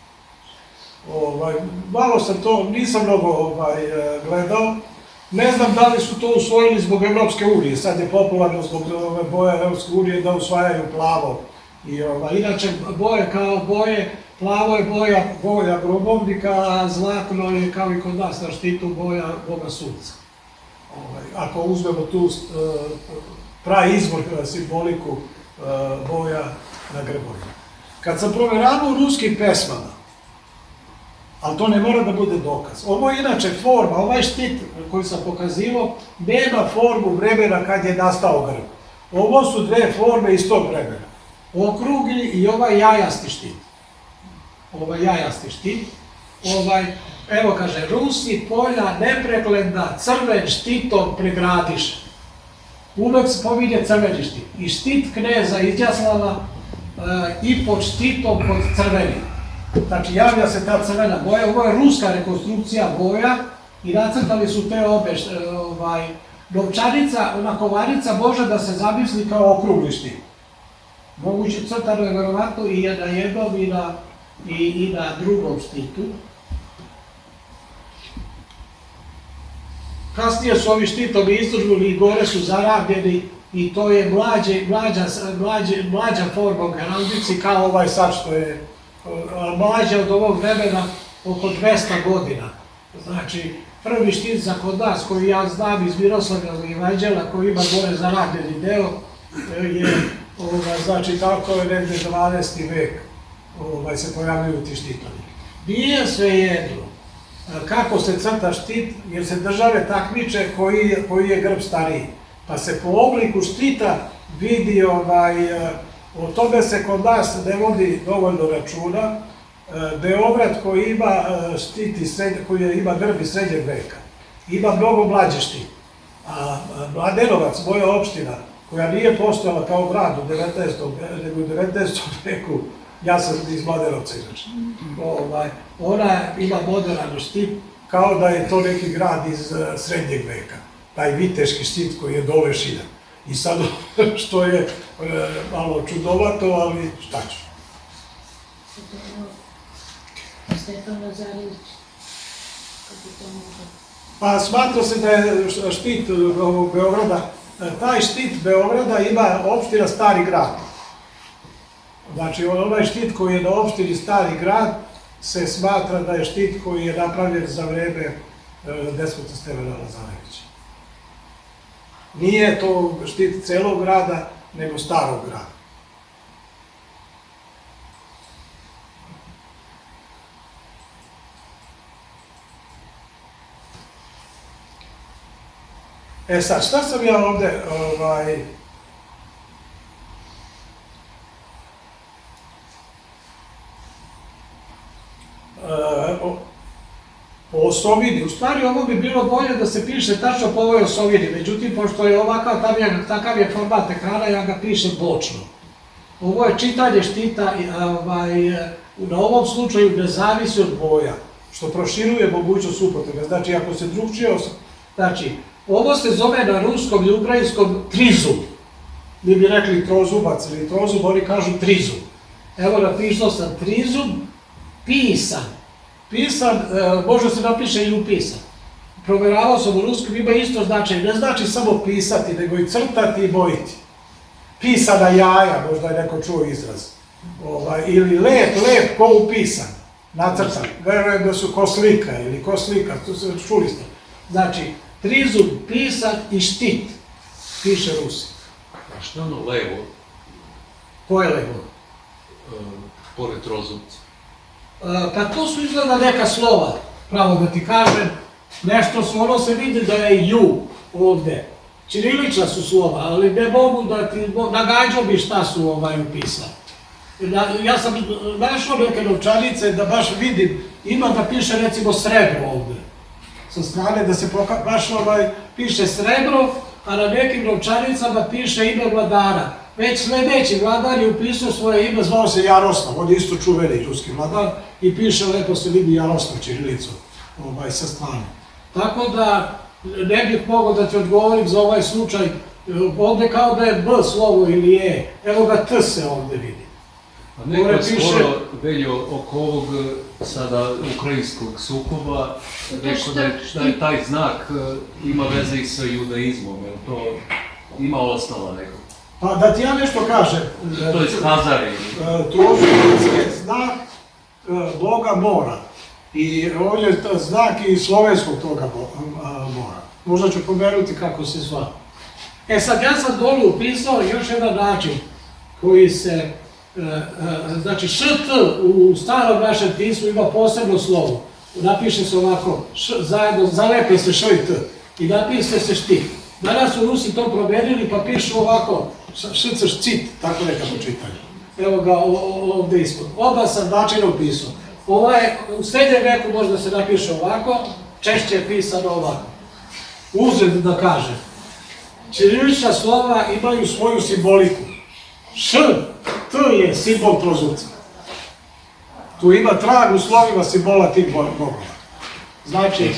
Malo sam to, nisam mnogo gledao, ne znam da li su to usvojili zbog Evropske unije, sad je popularno zbog ove boje Evropske unije da usvajaju plavo. Inače, boje kao boje, plavo je boja grobovnika, a zlatno je kao i kod nas na štitu boja Boga Sunca. Ako uzmemo tu praizvor simboliku boja na grbovima. Kad sam proveravao u ruskim pesmama, ali to ne mora da bude dokaz. Ovo je inače forma, ovaj štit koji sam pokazivao, nema formu vremena kad je nastao grb. Ovo su 2 forme iz tog vremena. Okrugli i ovaj jajasti štit. Ovaj jajasti štit. Evo kaže, Rusi polja nepregledna crven štitom pregradiše. Uvek se pominje crveni štit. I štit kneza Izjaslava i pod štitom pod crvenim. Znači javlja se ta crvena boja, ovo je ruska rekonstrukcija boja i nacrtali su te obe novčanica, ona kovanica može da se zamisli kao okrugli štit. Moguće crtano je verovatno i na jednom i na drugom štitu. Kasnije su ovi štitovi izdržbili i gore su zarabljeni i to je mlađa forma u heraldici kao ovaj sad što je mlađa od ovog vremena oko 200 godina. Znači, prvi štit za kod nas koji ja znam iz Miroslavljevog Evanđelja koji ima gore zarabljeni deo je, znači tako je negdje 12. vek se pojavljuju ti štitovi. Nije svejedno kako se crta štit, jer se države takmiče koji je grb stariji. Pa se po obliku štita vidi, o tome se kod nas ne vodi dovoljno računa. Beograd koji ima štit, koji ima grb iz srednjeg veka, ima mnogo mlađi štit. A Mladenovac, moja opština, koja nije postojala kao grad u 19. veku, ja sam iz Mladenovca inače, ona ima moderan štit kao da je to neki grad iz srednjeg veka, taj viteški štit koji je dole šidan. I sad, što je malo čudovato, ali šta ću? Stefan Lazarević, kako to može? Pa smatra se da je štit Beograda, taj štit Beograda ima opština Stari grad. Znači, onaj štit koji je na opštini Stari grad se smatra da je štit koji je napravljen za vreme despota Stefana Lazarevića. Nije to štit celog grada, nego Starog grada. E sad, šta sam ja ovde, po osovini, u stvari ovo bi bilo bolje da se piše tačno po ovoj osovini, međutim, pošto je ovakav, takav je format ekrana, ja ga pišem bočno. Ovo je čitanje štita, na ovom slučaju ne zavisi od boja, što proširuje mogućnost upotrebe. Znači, ako se drugčije, znači, ovo se zove na ruskom i ukrajinskom trizub. Mi bi rekli trozubac ili trozub, oni kažu trizub. Evo napisao sam trizub, pisan. Pisan, može se napiše i upisan. Proveravao sam u ruskom, ima isto značaj. Ne znači samo pisati, nego i crtati i bojiti. Pisana jaja, možda je neko čuo izraz. Ili lep, ko upisan, nacrtan. Verujem da su ko slika ili ko slika, to se čuli ste. Znači, trizub, pisan i štit, piše Rusi. A što je ono levo? Ko je levo? Pored trozubca. Pa to su izgleda neka slova, pravo da ti kažem. Nešto ono se vidi da je ju ovde. Ćirilična su slova, ali ne mogu da ti, nagađao bi šta su upisali. Ja sam našao neke novčanice da baš vidim, ima da piše recimo srebro ovde. Sa strane da se baš piše srebro, a na nekim novčanicama piše ime vladara. Već sledeći vladar je upisao svoje ime, zvao se Jaroslav, on je isto čuveni ruski vladar i piše, lepo se vidi Jaroslav ćirilicom sa strane. Tako da ne bih mogao da ti odgovorim za ovaj slučaj, ovde kao da je B slovo ili E, evo ga T se ovde vidi. A neko skoro, Veljo, oko ovog sada ukrajinskog sukoba, rekao da je taj znak ima veze i sa judaizmom, je li to ima osnova nekog? Pa da ti ja nešto kažem. To je Hazari. Trozubac je znak Boga mora. I on je znak i slovenskog toga mora. Možda ću pomenuti kako se zva. E sad, ja sam dole upisao još jedan način koji se, znači ŠT u starom našem pismu ima posebno slovo. Napiše se ovako, zajedno, zalepe se Š i T i napiše se štit. Danas su Rusi to promenili pa pišu ovako, šc, cit, tako nekako čitanje. Evo ga ovde ispod. Oba sam načina upisao. Ovo je, u srednjem veku možda se napiše ovako, češće je pisano ovako. Uzred da kažem. Ćirilična slova imaju svoju simboliku. Š, T je simbol trozubca. Tu ima trag u slovima simbola tih bogova. Znači,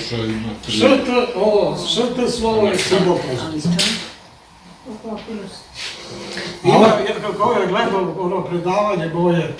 šrt slovo je simbol trozubca. Ima, kako je gledao ono predavanje moje,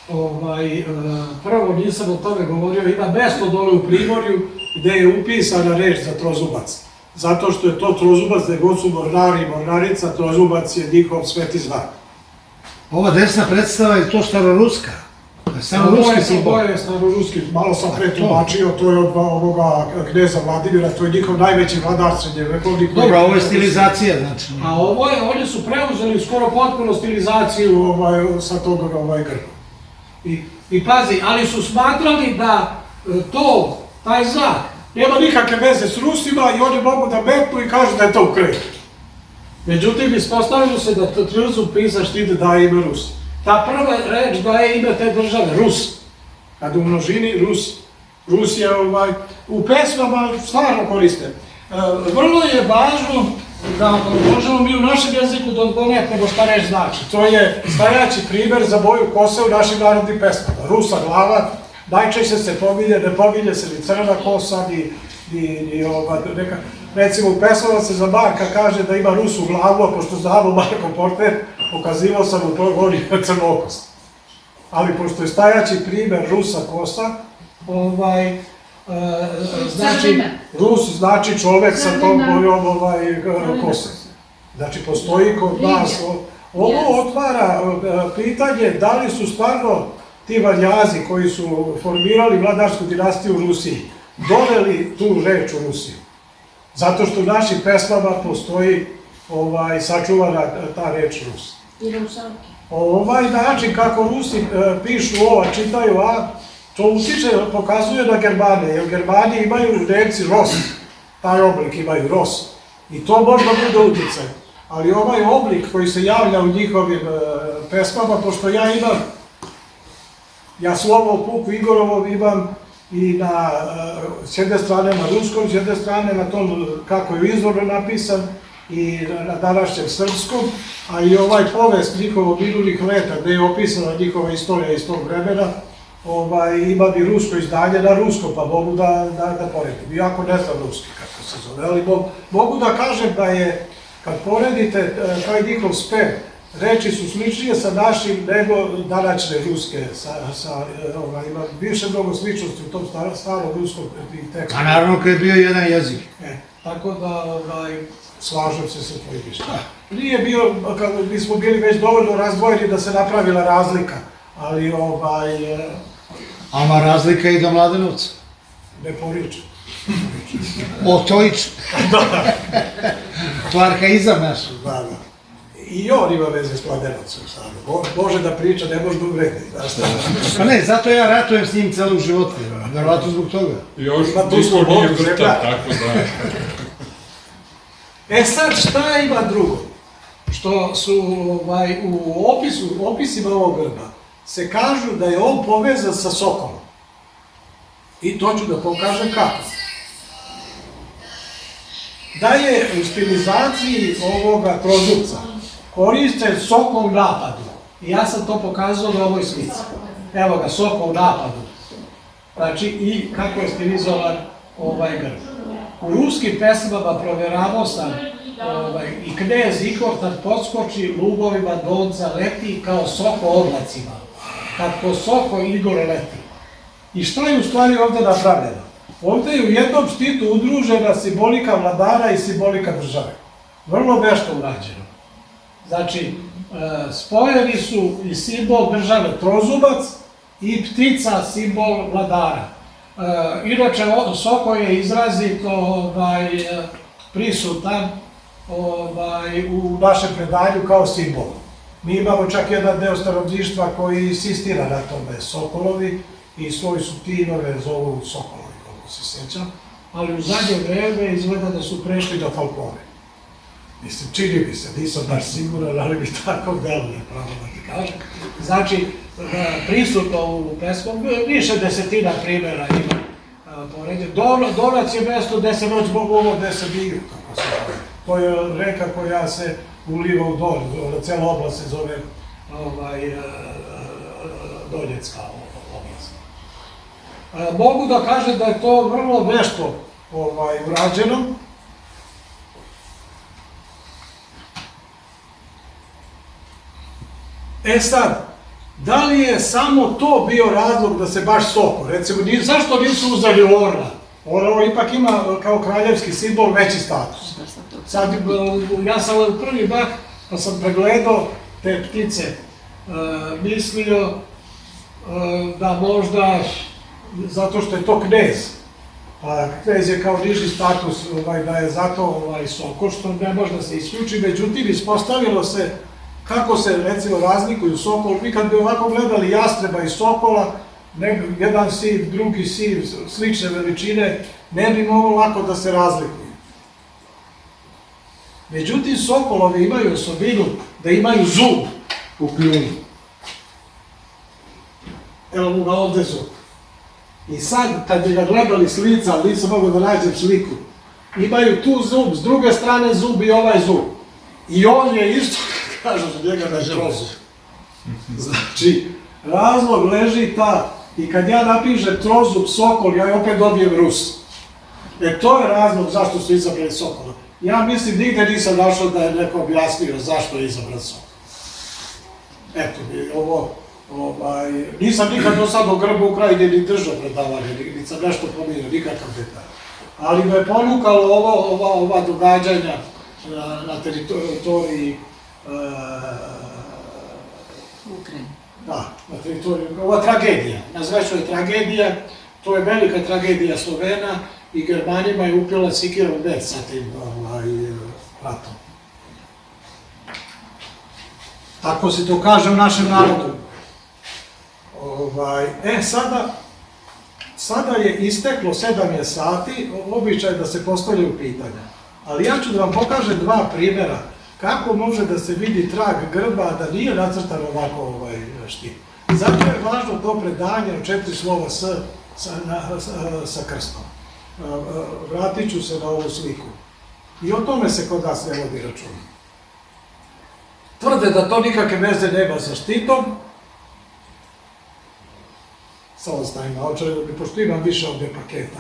prvo nisam o tome govorio, ima mesto dole u Primorju gde je upisana reč za trozubac. Zato što je to trozubac, gde god su mornari i mornarica, trozubac je njihov sveti znak. Ova desna predstava je to staroruska. Samo ruski simbol. To je staroruski, malo sam pretumačio, to je od ovoga kneza Vladimira, to je njihov najveći vladar srednjevekovni. Dobro, ovo je stilizacija, znači. A oni su preuzeli skoro potpuno stilizaciju sa tog grba. I pazi, ali su smatrali da taj znak nema nikakve veze s Rusima i oni mogu da metnu i kažu da je to Ukrajina. Međutim, ispostavilo se da trozub pisač ide daje ime Rus. Ta prva reč daje ime te države, Rus. Kad u množini Rus. Rus je u pesmama stvarno koriste. Vrlo je važno da možemo mi u našem jeziku da odgonetnemo šta reč znači. To je stajaći primer za boju kose u našim narodnim pesmama. Rusa glava, najčešće se pominje, ne pominje se ni crna kosa, ni neka... Recimo u pesmama se za Marka kaže da ima Rusu glavu, a pošto znamo Marko Porter, pokazivao sam u toj gori crnokost. Ali pošto je stajaći primer Rusa kosa, znači, Rus znači čovek sa tom bojom kose. Znači, postoji kod nas. Ovo otvara pitanje da li su stvarno ti Varjazi koji su formirali vladarsku dinastiju u Rusiji doveli tu reč u Rusiju. Zato što u našim pesmama postoji sačuvana ta reč Rus. I Rusalke. Ovaj način kako Rusi pišu čitaju to utiče, pokazuje na Germane, jer Germani imaju Nemci Ros, taj oblik imaju Ros. I to možda bude uticaj. Ali ovaj oblik koji se javlja u njihovim pesmama, pošto ja slovo Puku Igorovom imam i s jedne strane na ruskom, s jedne strane na tom kako je izvorno napisan i na današnjem srpskom, a i ovaj povest njihovog minulih leta gde je opisana njihova istorija iz tog vremena, ima i rusko izdanje na ruskom, pa mogu da poredim. Iako ne znam ruski kako se zove, ali mogu da kažem da je, kad poredite taj njihov spev, reči su sličnije sa našim nego današnje ruske, ima više mnogo sličnosti u tom starom ruskom tekstu. A naravno kad je bio jedan jezik. Tako da slažem se sa tvojim mišljenjem. Nije bio, mi smo bili već dovoljno razdvojeni da se napravila razlika, ali A ima razlika i do Mladenovca. ne poričem. Otojič. To je arhaizam naš. Da. I on ima veze s Mladenovcem stvarno. Može da priča, ne može da uvredi. Pa ne, zato ja ratujem s njim celog života. Verovatno zbog toga. Još niko nije vrtan, tako da... Sad šta ima drugo? Što su u opisima ovog grba se kažu da je on povezan sa sokolom. I to ću da pokažem kako. Da je u stilizaciji ovoga trozubca koriste sokol u napadu. I ja sam to pokazao na ovoj slici. Evo ga, sokol u napadu. Znači, i kako je stilizovan ovaj grb. U ruskim pesmama provjeravao sam i knez Ihor tad podskoči lubovima donca leti kao soko oblacima. Kad ko soko Igor leti. I šta je u stvari ovde napravljeno? Ovde je u jednom štitu udružena simbolika vladara i simbolika države. Vrlo vešto urađeno. Znači, spojeni su i simbol države trozubac i ptica simbol vladara. Inače, soko je izrazito prisutan u našem predanju kao simbol. Mi imamo čak jedan deo stanovništva koji insistira na tome, sokolovi, i svoji su tinove zovu sokolovi, koliko se sjećam, ali u zadnje vreme izgleda da su prešli do falkone. Mislim, čini mi se, nisam baš siguran, ali mi tako deluje, pravo da ti kažem. Znači, prisutno u pesmu, više desetina primjera ima poređe. Donac je mesto gde se noć mogu ovo, gde se biju, kako se zove. To je reka koja se uliva u Don, cela oblast se zove Donjecka oblast. Mogu da kažem da je to vrlo vešto urađeno. E sad, da li je samo to bio razlog da se baš Sokol, recimo, zašto nisu uzeli orla? Orao ipak ima kao kraljevski simbol veći status. Sad, ja sam u prvi dah, pa sam pregledao te ptice, mislio da možda, zato što je to knez, a knez je kao niži status, da je zato Sokol, što ne može da se isključi, međutim, ispostavilo se kako se, recimo, razlikuju Sokol. Mi kad bi ovako gledali jastreba i Sokola, jedan siv, drugi siv, slične veličine, ne bi moglo lako da se razlikuju. Međutim, Sokolovi imaju osobinu da imaju zub u kljunu. Evo mu ga ovde zub. I sad, kad bi ga gledali s lica, ali nisam mogu da nađem sliku, imaju tu zub, s druge strane zub i ovaj zub. I on je isto, kažu za njega da je trozub. Znači, razlog leži ta, i kad ja napišem trozub Sokol, ja opet dobijem Rus. To je razlog zašto su izabrali Sokola. Ja mislim, nigde nisam našao da je neko objasnio zašto je izabran Sokol. Eto, nisam nikad do sada o grbu u Krajini ni držao predavanje, ni sam nešto pominjao, nikakav detalj. Ali me ponukalo ova događanja na teritoriji Ukrajine. Da, na teritoriju, ova tragedija, nazvaću je tragedija, to je velika tragedija Slovena i Germanima je upila sikirom već sa tim ratom. Tako se to kaže u našem narodu. Sada je isteklo 7 sati, običaj da se postavljaju pitanja. Ali ja ću da vam pokažem 2 primjera kako može da se vidi trag grba, da nije nacrtan ovako štit. Zato je važno to predanje od 4 slova S sa krstom. Vratit ću se na ovu sliku. I o tome se kod nas ne vodi računa. Tvrde da to nikakve veze nema sa štitom. Samo stavim na očare, pošto imam više ovdje paketa.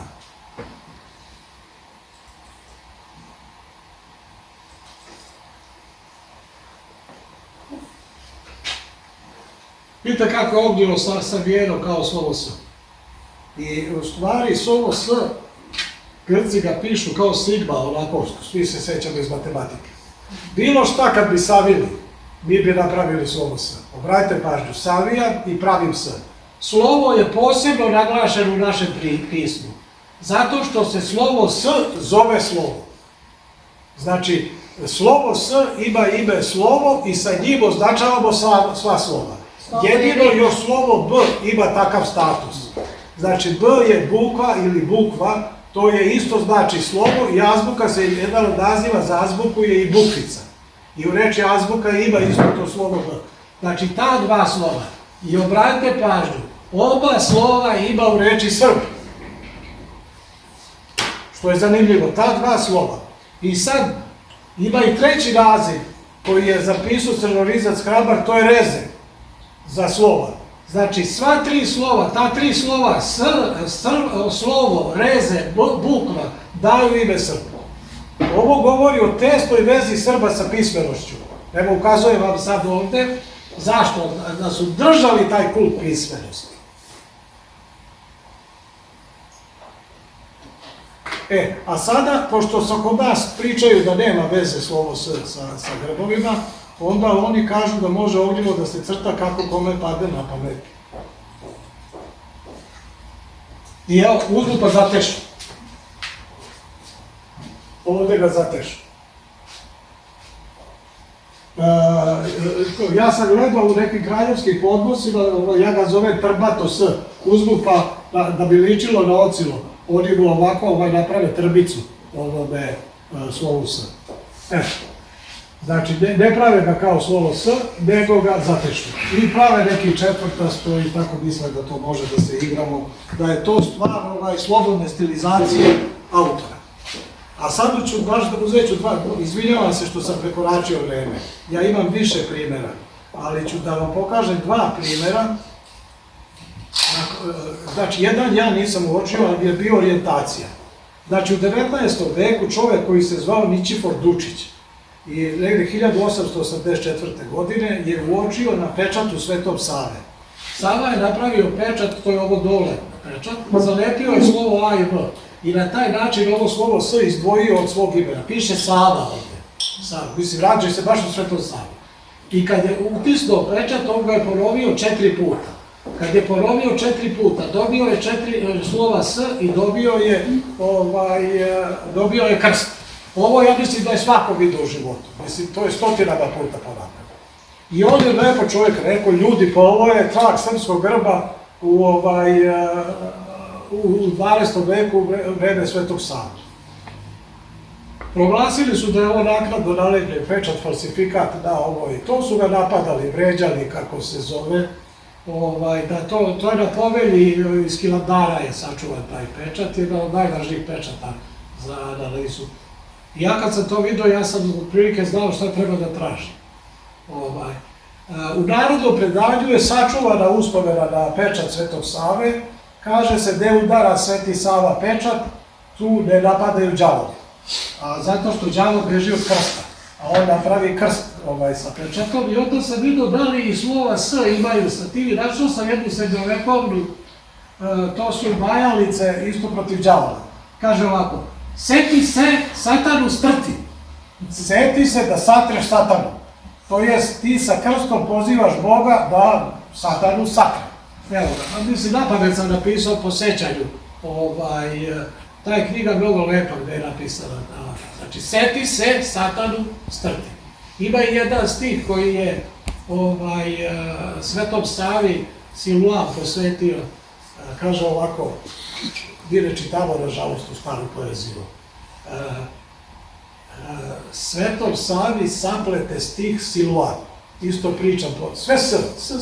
Vidite kako je ovdje savijeno kao slovo S. I u stvari slovo S, Grci ga pišu kao sigma, onako, svi se sećamo iz matematike. Bilo šta kad bi savili, mi bi napravili slovo S. Obratite pažnju, savijam i pravim S. Slovo je posebno naglašeno u našem pismu, zato što se slovo S zove slovo. Znači, slovo S ima ime slovo i sa njim označavamo sva slova. Jedino još slovo B ima takav status. Znači, B je bukva ili bukva, to je isto znači slovo i azbuka se jedan od naziva za azbuku je i bukvica. I u reči azbuka ima isto to slovo B. Znači, ta 2 slova. I obratite pažnju, oba slova ima u reči Srb. Što je zanimljivo, ta 2 slova. I sad, ima i 3. naziv koji je zapisao crnorizac Hrabar, to je reze za slova. Znači, sva 3 slova, ta 3 slova, slovo, reze, bukva, daju ime Srba. Ovo govori o tesnoj vezi Srba sa pismenošću. Evo, ukazujem vam sad ovde, zašto? Da su držali taj kult pismenosti. A sada, pošto sa kod nas pričaju da nema veze slovo S sa grbovima, onda oni kažu da može ognjivo da se crta kako kome pade na pamet. I evo, uzmu pa zatešu. Ovde ga zatešu. Ja sam gledao u nekim kraljevskih podnosima, ja ga zovem trbato S. Uzmu pa da bi ličilo na ocilo. Oni mu ovako naprave trbicu ovome slovu S. Znači, ne prave ga kao slovo S, nego ga zatešu. I prave neki četvrtasto i tako misle da to može da se igramo, da je to stvar slobodne stilizacije autora. A sad ću baš da uzeću 2, izvinjavam se što sam prekoračio vreme. Ja imam više primjera, ali ću da vam pokažem 2 primjera Znači, jedan ja nisam uočio, ali je bio orijentacija. Znači, u 19. veku čovjek koji se zvao Ničifor Dučić i negde 1884. godine je uočio na pečatu Svetog Save. Sava je napravio pečat, to je ovo dole pečat, zalepio je slovo A i B i na taj način ovo slovo S izdvojio od svog imena. Piše Sava ovdje. Sava, mislim, rađe se baš u Svetom Savi. I kad je utisnuo pečat, on ga je ponovio 4 puta. Kad je ponovio 4 puta, dobio je 4 slova S i dobio je krst. Ovo ja mislim da je svako vidio u životu. Mislim, to je stotinama puta ponavljeno. I on je lepo čovjek rekao, ljudi, pa ovo je trag srpskog grba u 12. veku u vreme Svetog Save. Proglasili su da je ovo naknadno nalepljen pečat, falsifikat, da ovo i to su ga napadali, vređali, kako se zove, da to je na povelji iz Hilandara je sačuvan taj pečat, jedan od najvažnijih pečata za analizu. I ja kad sam to vidio, ja sam otprilike znao šta treba da tražim. U narodnom predanju je sačuvana uspomena na pečat Svetog Save, kaže se gde udara Sveti Sava pečat, tu ne napadaju đavoli. Zato što đavo beži od krsta, a on napravi krst sa pečatom i onda sam vidio da li i slova S imaju stativi. Našao sam jednu srednjovekovnu, to su majalice isto protiv đavola. Kaže ovako, seti se satanu strti, seti se da satreš satanu. To jest, ti sa krstom pozivaš Boga da satanu satre. Evo ga, mislim, napamet sam napisao po sećanju. Ta je knjiga mnogo lepa gde je napisana. Znači, seti se satanu strti. Ima i jedan stih koji je Svetom Savi Siluan posvetio. Kaže ovako, vi ne čitamo, nažalost, u staru poeziju. Svetom Savi saplete stih Siluan. Isto pričam po... Sve S.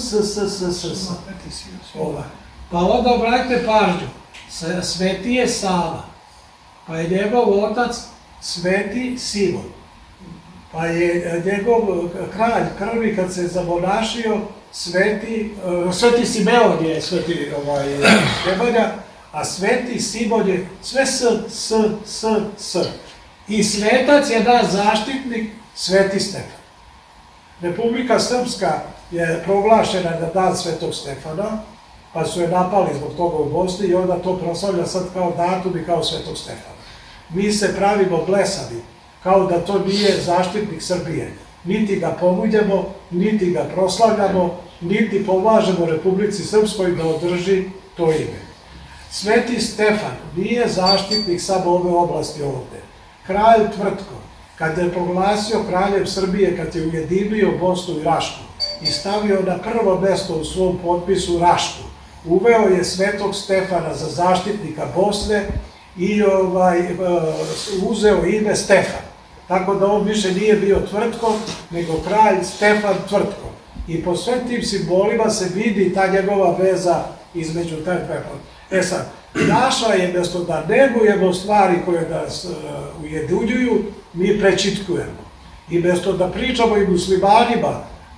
Pa onda obratite pažnju. Sveti je Sava. Pa je njegov otac Sveti Simon. Pa je njegov kralj krvi kad se zamonašio Sveti Simeon je Sveti Nebanja, a Sveti Simon je sve S. I svetac je naš zaštitnik Sveti Stefan. Republika Srpska je proglašena na dan Svetog Stefana, pa su je napali zbog toga u Bosni i onda to proslavlja sad kao datum i kao Svetog Stefana. Mi se pravimo blesavi, kao da to nije zaštitnik Srbije. Niti ga pominjemo, niti ga proslavljamo, niti pomažemo Republici Srpskoj da održi to ime. Sveti Stefan nije zaštitnik samo ove oblasti ovde. Kralj Tvrtko, kad je proglasio kraljem Srbije, kad je ujedinio Bosnu i Rašku i stavio na prvo mesto u svom potpisu Rašku, uveo je Svetog Stefana za zaštitnika Bosne i uzeo ime Stefan. Tako da on više nije bio Tvrtko, nego kralj Stefan Tvrtko. I po svim tim simbolima se vidi ta njegova veza između taj dve. Sad, naša je mjesto da negujemo stvari koje nas ujedinjuju, mi prečitkujemo. I mjesto da pričamo i muslimanima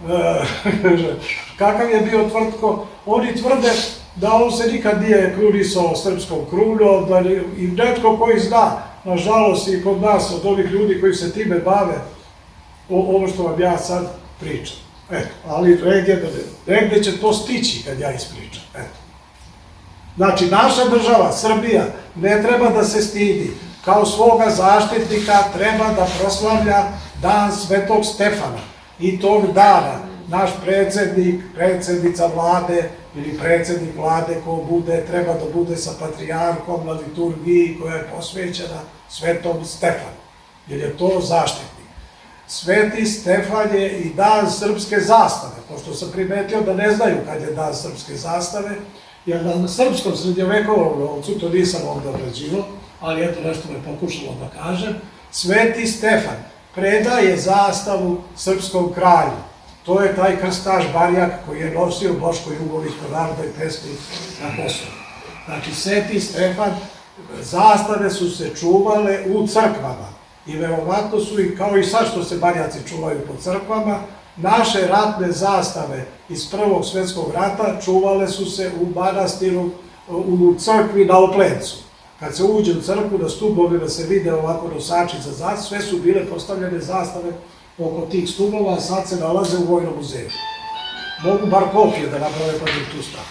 kakav je bio Tvrtko, oni tvrde da on se nikad nije krunisao srpskom krunom, i netko koji zna, nažalost i kod nas, od ovih ljudi koji se time bave, ovo što vam ja sad pričam. Ali negdje će to stići kad ja ispričam. Znači, naša država, Srbija, ne treba da se stidi. Kao svoga zaštitnika treba da proslavlja dan Svetog Stefana. I tog dana naš predsjednik, predsjednica vlade ili predsjednik vlade ko bude, treba da bude sa patrijarhom na liturgiji koja je posvećena Svetom Stefanu, jer je to zaštitnik. Sveti Stefan je i dan srpske zastave, pošto sam primetio da ne znaju kad je dan srpske zastave, jer na srpskom srednjovekovom lovcu, to nisam ovdje obrađivo, ali eto nešto me pokušalo da kažem, Sveti Stefan predaje zastavu srpskom kralju. To je taj krstaš Barjak koji je nosio Boško Jugović po narodnoj pesmi na Kosovu. Znači, Sveti Stefan, zastave su se čuvale u crkvama i verovatno su i, kao i sad što se Barjaci čuvaju po crkvama, naše ratne zastave iz Prvog svjetskog rata čuvale su se u manastiru, u crkvi na Oplencu. Kad se uđe u crkvu, na stubovima se vide ovako nosači za zastave, sve su bile postavljene zastave oko tih stubova, a sad se nalaze u Vojnom muzeju. Mogu bar kopije da naprave pa da tu stavu.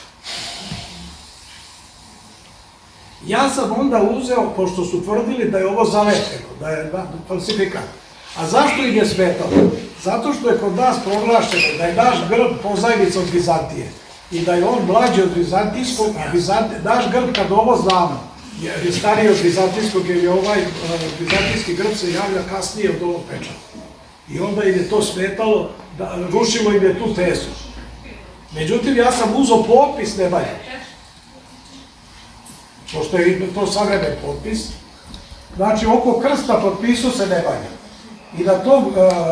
Ja sam onda uzeo, pošto su tvrdili da je ovo zaleteno, da je falsifikat. A zašto im je smetalo? Zato što je kod nas proglašeno da je naš grb pozajmica od Bizantije i da je on mlađi od Bizantijskog, a naš grb, kad ovo znamo, je stariji od Bizantijskog, jer je ovaj bizantijski grb se javlja kasnije od ovog pečata. I onda im je to smetalo, rušilo im je tu tezu. Međutim, ja sam uzeo popis Nemanje, pošto je to savremen popis, znači oko krsta potpisao se Nemanja. I na tom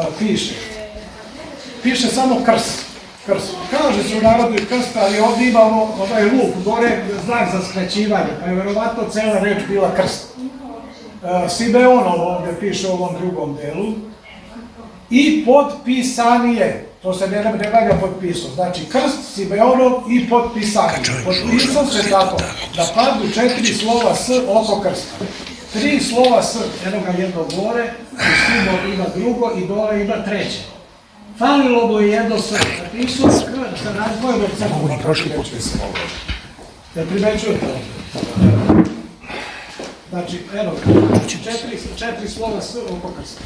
piše samo krst. Kaže se u narodnoj krst, ali ovdje imamo ovaj luk, gore znak za skraćivanje, pa je verovatno cela reč bila krst. Simeonov ovdje piše u ovom drugom delu. I potpisanije, to se Nemanja potpisao, znači krst, Simeonov i potpisanje. Potpisao se tako da padnu 4 slova S oko krsta. 3 slova S, jedno gore, u stimu ima drugo i dole ima treće. Falilo mu je jedno S, napisao sa razvojenom crnom. Mogu ni prošli potpis. Ne primećujete ovdje. Znači, evo, 4 slova S oko krsta.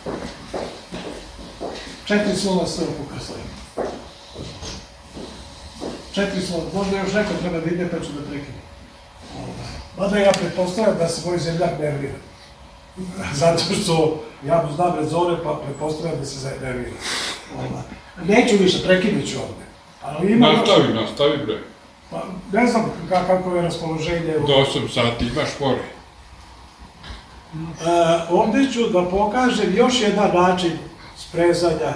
4 slova S oko krsta. 4 slova, možda još neko treba da ide, pa ću da prekinem. Mada ja pretpostavljam da se moj zemljak nervira. Zato što ja mu znam rezone, pa pretpostavljam da se nervira. Neću više, prekinut ću ovde. Nastavi bre. Ne znam kako je raspoloženje. Do 8 sati imaš more. Ovde ću da pokažem još jedan način sprezanja.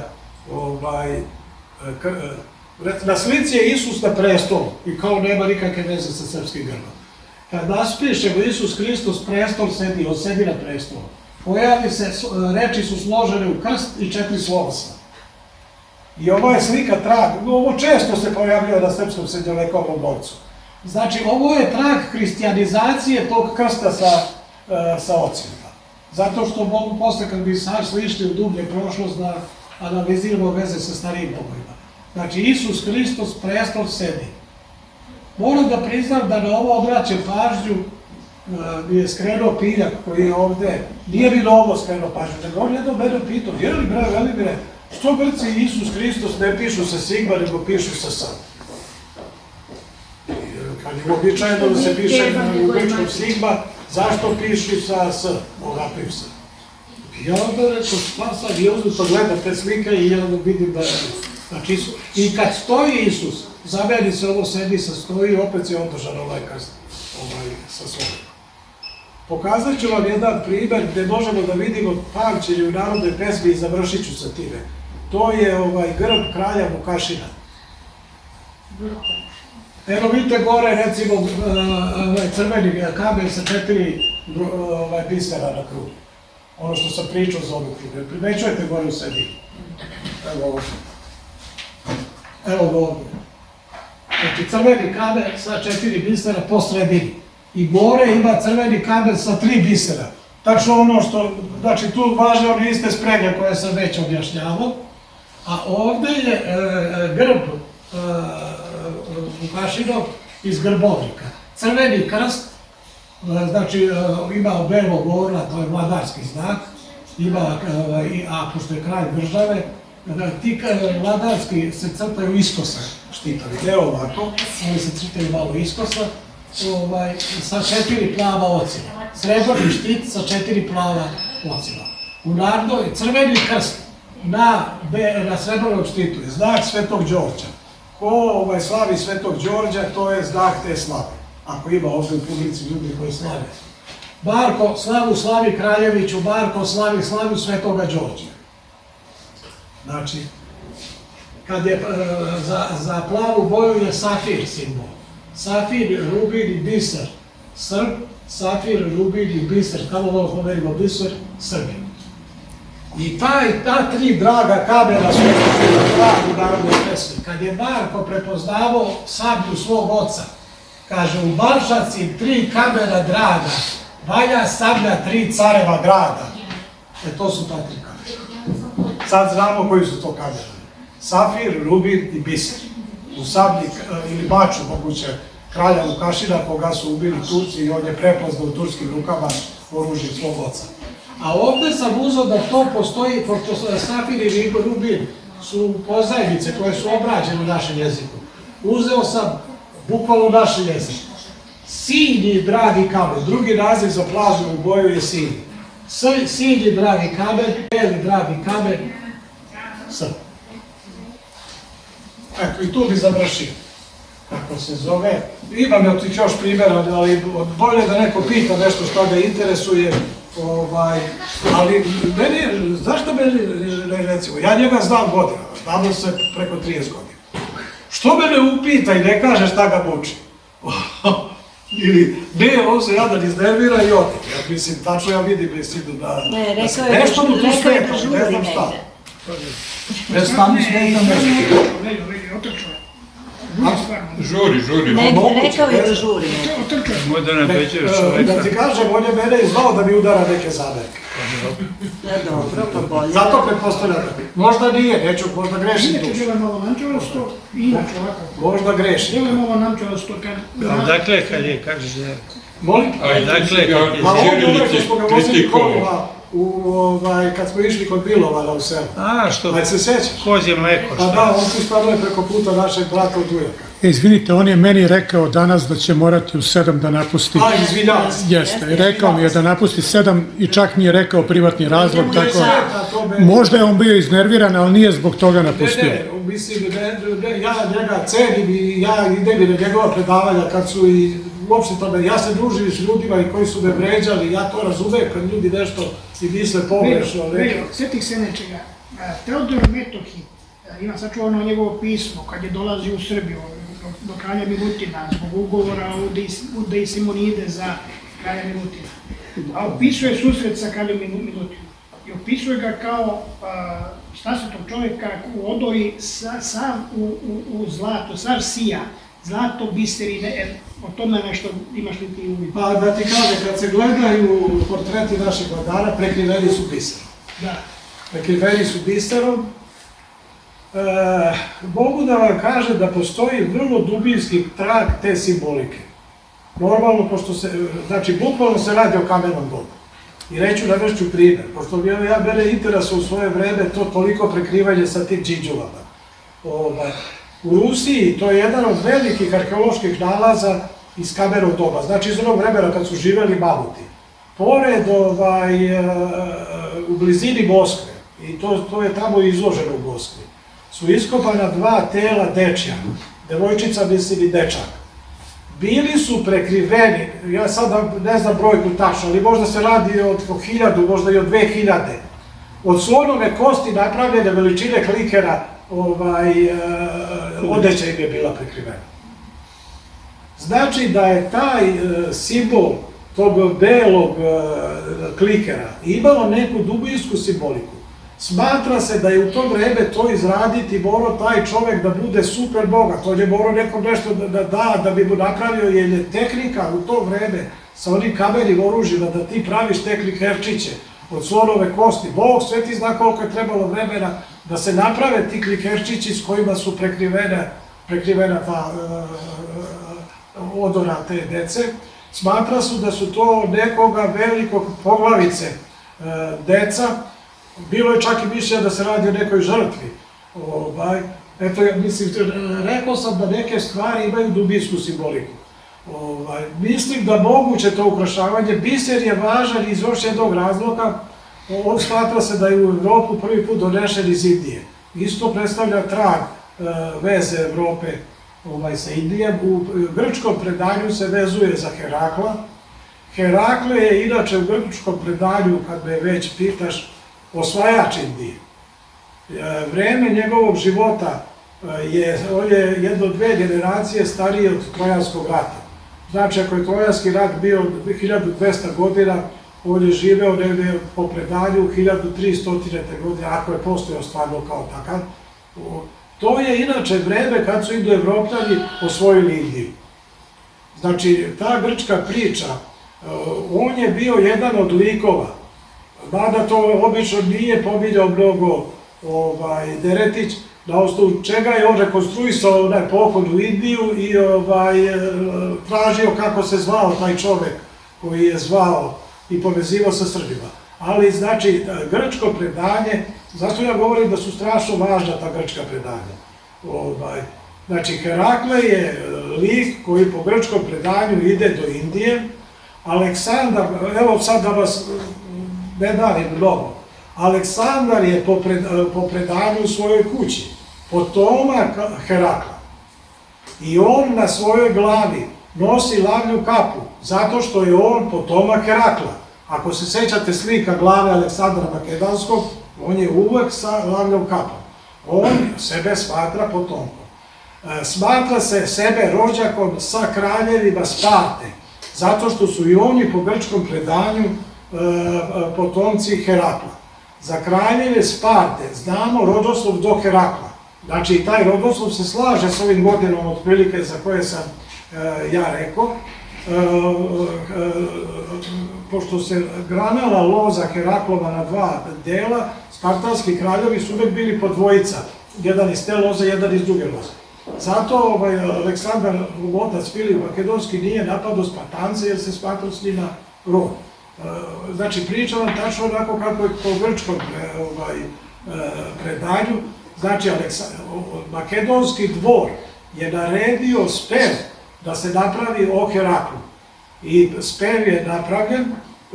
Na slici je Isus na prestolu i kao nema nikakve veze sa srpskim grbom. Kad naspišemo Isus Hristos, prestol sedi, on sedi na prestolu. Pojavi se, reči su složene u krst i 4 slova S. I ova je slika trag, ovo često se pojavljuje na srpskom srednjovekovnom novcu. Znači, ovo je trag hrišćanizacije tog krsta sa ocima. Zato što mogu posle, kad bi sad slišli u dublje prošlost, da analiziramo veze sa starijim bogojima. Znači, Isus Hristos, prestol sedi. Moram da priznam da na ovo obraćam pažnju, mi je skrenuo Piljak koji je ovde, nije mi na ovo skrenuo pažnju, nego on jedno mene pitao, veli bre, što Grci i Isus Hristos ne pišu sa sigma, nego pišu sa S? Kad je uobičajeno da se piše u grčkom sigma, zašto pišu sa S, ovakvim S? I ja onda rekao, šta sad, i ovdje to gledam te slike i ja vidim da je, znači Isus. I kad stoji Isus, zameni se ovo sedi sa stoji, opet se održan ovaj krst, sa sobom. Pokazat ću vam jedan primer gde možemo da vidimo pamćenje u narodnoj pesmi i završit ću sa time. To je grb kralja Vukašina. Evo vidite gore recimo crveni kamen sa 4 bisera na krugu. Ono što sam pričao za ovu krugu. Primećujete gore u sebi. Evo ovo. Evo ga ovdje. Znači crveni kamen sa 4 bisera po sredini. I gore ima crveni kamen sa 3 bisera. Tačno ono što, znači tu važe one iste sprege koje sam već objašnjavao. A ovde je grb Vukašinov iz Grbovnika. Crveni krst, znači ima belog orla, to je vladarski znak, a pošto je kralj države, ti vladarski se crtaju iskosa štitovi, ne ovako, oni se crtaju malo iskosa, sa 4 plava ocima. Srebrni štit sa 4 plava ocima. U narodu je crveni krst na srebrnom štitu je znak Svetog Đorđa. Ko slavi Svetog Đorđa, to je znak te slave. Ako ima ovdje u publici ljudi koji slave. Barko slavi Kraljeviću, Barko slavi Svetoga Đorđa. Znači, kad je za plavu boju je safir simbol. Safir, rubin i biser. Srb, safir, rubin i biser. Kako ovo pomerimo biser? Srbi. I ta tri draga kamena su u narodnoj pesmi. Kad je Marko prepoznavao sablju svog oca, kaže, u Balšaci 3 kamena draga, valja sablja 3 careva grada. To su ta 3 kamena. Sad znamo koji su to kamena. Safir, rubin i biser. U sablji ili baču moguće kralja Vukašina, koga su ubili Turci i on je prepoznao u turskim rukama oružje svog oca. A ovdje sam uzeo da to postoji, pošto safir i rubin su pozajmice koje su obrađene u našem jeziku. Uzeo sam bukvalno naš jezik. Sinji dragi kamen, drugi naziv za plazmu boju je sinji. Sinji dragi kamen, beli dragi kamen, srp. Eto, i tu bi završio. Kako se zove. Imam još primjera, ali bolje da neko pita nešto što ga interesuje. Ali meni, zašto meni, recimo, ja njega znam godina, znamo se preko 30 godina. Što mene upita i ne kaže šta ga muči? Ili, ne, on se jadan iznervira i ode. Ja mislim, tačno ja vidim istinu da... Ne, rekao je da žuri negde. Ne stanu smetam nešto. Otrčao. Žuri. Rekao je da žuri. Možda ne bećeš čoveka. Da ti kažem, on je mene izvao da mi udara neke zamerke. Dobro, pa bolje. Zato pretpostavljam. Možda nije, neću, možda grešim tu. Nije to bilo malo namčevasto, inače ovako. Možda grešim. Bilo je malo namčevasto kad... Dakle, kad je, kažeš da je... Molim? Dakle, Ma ovdje uvijek smo ga vozili kolima, kad smo išli kod Bilovala u selu. A, što? Ajde se sjećaš? Kozje mleko, Pa da, on tu stvarno je preko puta našeg brata od Ujaka. Izvinite, on je meni rekao danas da će morati u 7 da napusti. A, izvinjavam se. Jeste, rekao mi je da napusti 7 i čak mi je rekao privatni razlog, tako... Možda je on bio iznerviran, ali nije zbog toga napustio. Ne, mislim, ja njega cenim i ja idem i na njegova predavanja kad su i uopšte tome, ja se družim s ljudima i koji su me vređali, ja to razumem kad ljudi nešto i misle pogrešno. Sjetih se nečega, Teodor Metohi, imam sačuvano njegovo pismo kad je dolazio u Srbiju do kralja Milutina zbog ugovora Ude i Simonide za kralja Milutina. A opisuje susret sa kraljem Milutinom i opisuje ga kao stasvetog čovjeka u odori sav u zlato, sav sija, zlato, biserine, o tome nešto imaš li ti uvid? Pa da ti kažem, kad se gledaju portreti naših vladara, prekriveni su biserom. Da. Prekriveni su biserom. Mogu da vam kažem da postoji vrlo dubinski trag te simbolike. Normalno, pošto se, znači, bukvalno se radi o kamenom dobu. I reću navešću primjer, pošto mene interesuje u svoje vreme to toliko prekrivanje sa tim džiđovama. U Rusiji to je jedan od velikih arheoloških nalaza iz kamenog doba, znači iz onog vremena kad su živjeli mamuti. Pored, u blizini Moskve, i to je tamo izloženo u Moskvi, su iskopana 2 tela dečja, devojčica mislim i dečak. Bili su prekriveni, ja sad ne znam brojku tačno, ali možda se radi od 1000, možda i od 2000. Od slonove kosti napravljene veličine klikera, odeća im je bila prekrivena. Znači da je taj simbol tog belog klikera imalo neku dubinsku simboliku. Smatra se da je u to vreme to izraditi morao taj čovjek da bude super bogat, on je morao nekom nešto da da, da bi mu napravio, jer je tehnika u to vreme sa onim kamenim oružjima da ti praviš te klikerčiće od slonove kosti. Bog sve ti zna koliko je trebalo vremena da se naprave ti klikerčići s kojima su prekrivena ta odora te dece. Smatra su da su to nekoga velikog poglavice deca. Bilo je čak i mišljenja da se radi o nekoj žrtvi. Eto, mislim, rekao sam da neke stvari imaju dubinsku simboliku. Mislim da moguće to ukrašavanje. Biser je važan iz još jednog razloga. On smatra se da je u Evropu prvi put donešen iz Indije. Isto predstavlja trag veze Evrope sa Indijem. U grčkom predanju se vezuje za Herakla. Herakle je inače u grčkom predanju, kad me već pitaš, osvajač Indije. Vreme njegovog života on je 1-2 generacije stariji od Trojanskog rata. Znači, ako je Trojanski rat bio 1200 godina, on je živeo negde po predanju 1300. godine, ako je postojao stvarno kao takav. To je inače vreme kad su Indoevropljani osvojili Indiju. Znači, ta grčka priča, on je bio jedan od likova, mada to obično nije pominjao mnogo Deretić, na osnovu čega je on rekonstruisao onaj pohod u Indiju i tražio kako se zvao taj čovek koji je zvao i povezivao sa Srbima. Ali, znači, grčko predanje, zato ja govorim da su strašno važna ta grčka predanja. Znači, Herakle je lik koji po grčkom predanju ide do Indije. Aleksandar, evo sad da vas ne davim mnogo, Aleksandar je po predanju u svojoj kući potomak Herakla. I on na svojoj glavi nosi lavlju kapu, zato što je on potomak Herakla. Ako se sećate slika glave Aleksandra Makedonskog, on je uvek sa lavljom kapom. On sebe smatra potomkom. Smatra se sebe rođakom sa kraljevima Sparte, zato što su i oni po grčkom predanju potomci Herakla. Za kraljeve Sparte znamo rodoslov do Herakla. Znači, i taj rodoslov se slaže s ovim godinom otprilike za koje sam ja rekao. Pošto se granala loza Heraklova na dva dela, spartanski kraljevi su uvek bili po dvojica. Jedan iz te loze, jedan iz druge loze. Zato Aleksandar, otac Filip Makedonski, nije napadao Spartance jer se smatrao s njima rod. Znači, priča vam tačno onako kako je po grčkom predanju. Znači, makedonski dvor je naredio spev da se napravi o Heraklu. I spev je napravljen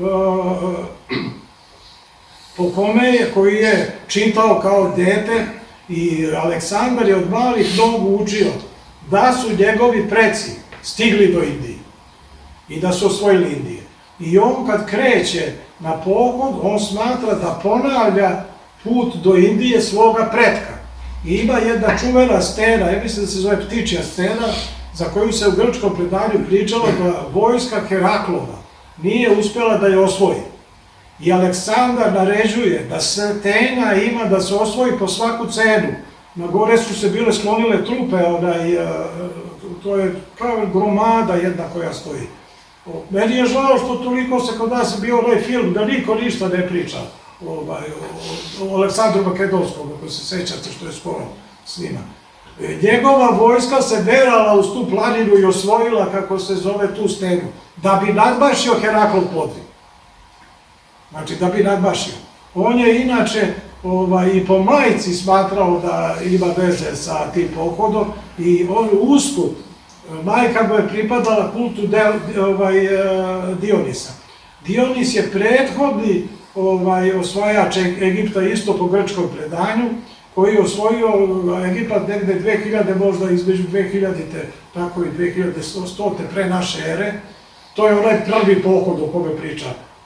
po kome je, koji je čitao kao dete, i Aleksandar je od malih nogu učio da su njegovi preci stigli do Indije i da su osvojili Indije. I on kad kreće na pohod, on smatra da ponavlja put do Indije svoga pretka. I ima jedna čuvena stena, ja mislim da se zove Ptičja stena, za koju se u grčkom predanju pričalo da vojska Heraklova nije uspjela da je osvoji. I Aleksandar naređuje da stena ima da se osvoji po svaku cenu. Na gore su se bile sklonile trupe, to je kao gromada jedna koja stoji. Meni je žao što toliko se kod nas bio onaj film da niko ništa ne priča o Aleksandru Makedonskom, ako se sećate što je skoro snima. Njegova vojska se derala uz tu planinu i osvojila, kako se zove, tu stenu, da bi nadmašio Heraklov podvig. Znači, da bi nadmašio. On je inače i po majci smatrao da ima veze sa tim pohodom i on usput, majka mu je pripadala kultu Dionisa. Dionis je prethodni osvajač Egipta isto po grčkom predanju, koji je osvojio Egipat negde 2000, možda između 2000-te, tako i 2100-te pre naše ere. To je onaj prvi pohod o kome priča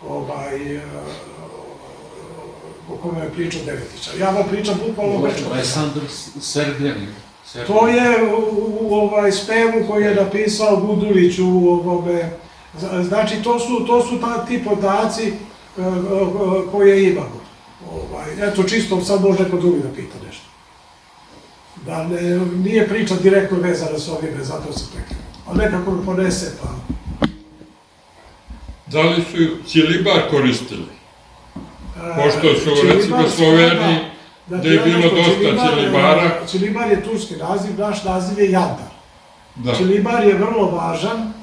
Deretić. Ja vam pričam bukvalno o grčkom predanju. Aleksandar Sergljanin. To je u spevu koji je napisao Gudulić u ovome. Znači, to su ti podaci koje imamo. Eto, čisto sad može neko drugi da pita nešto. Da nije priča direktno vezana s ovime, zato se prekrenuo. Ali nekako me ponese, pa... Da li su ćilibar koristili? Pošto su, recimo, Sloveni, gde je bilo dosta ćilibara. Ćilibar je turski naziv, naš naziv je jandar. Ćilibar je vrlo važan,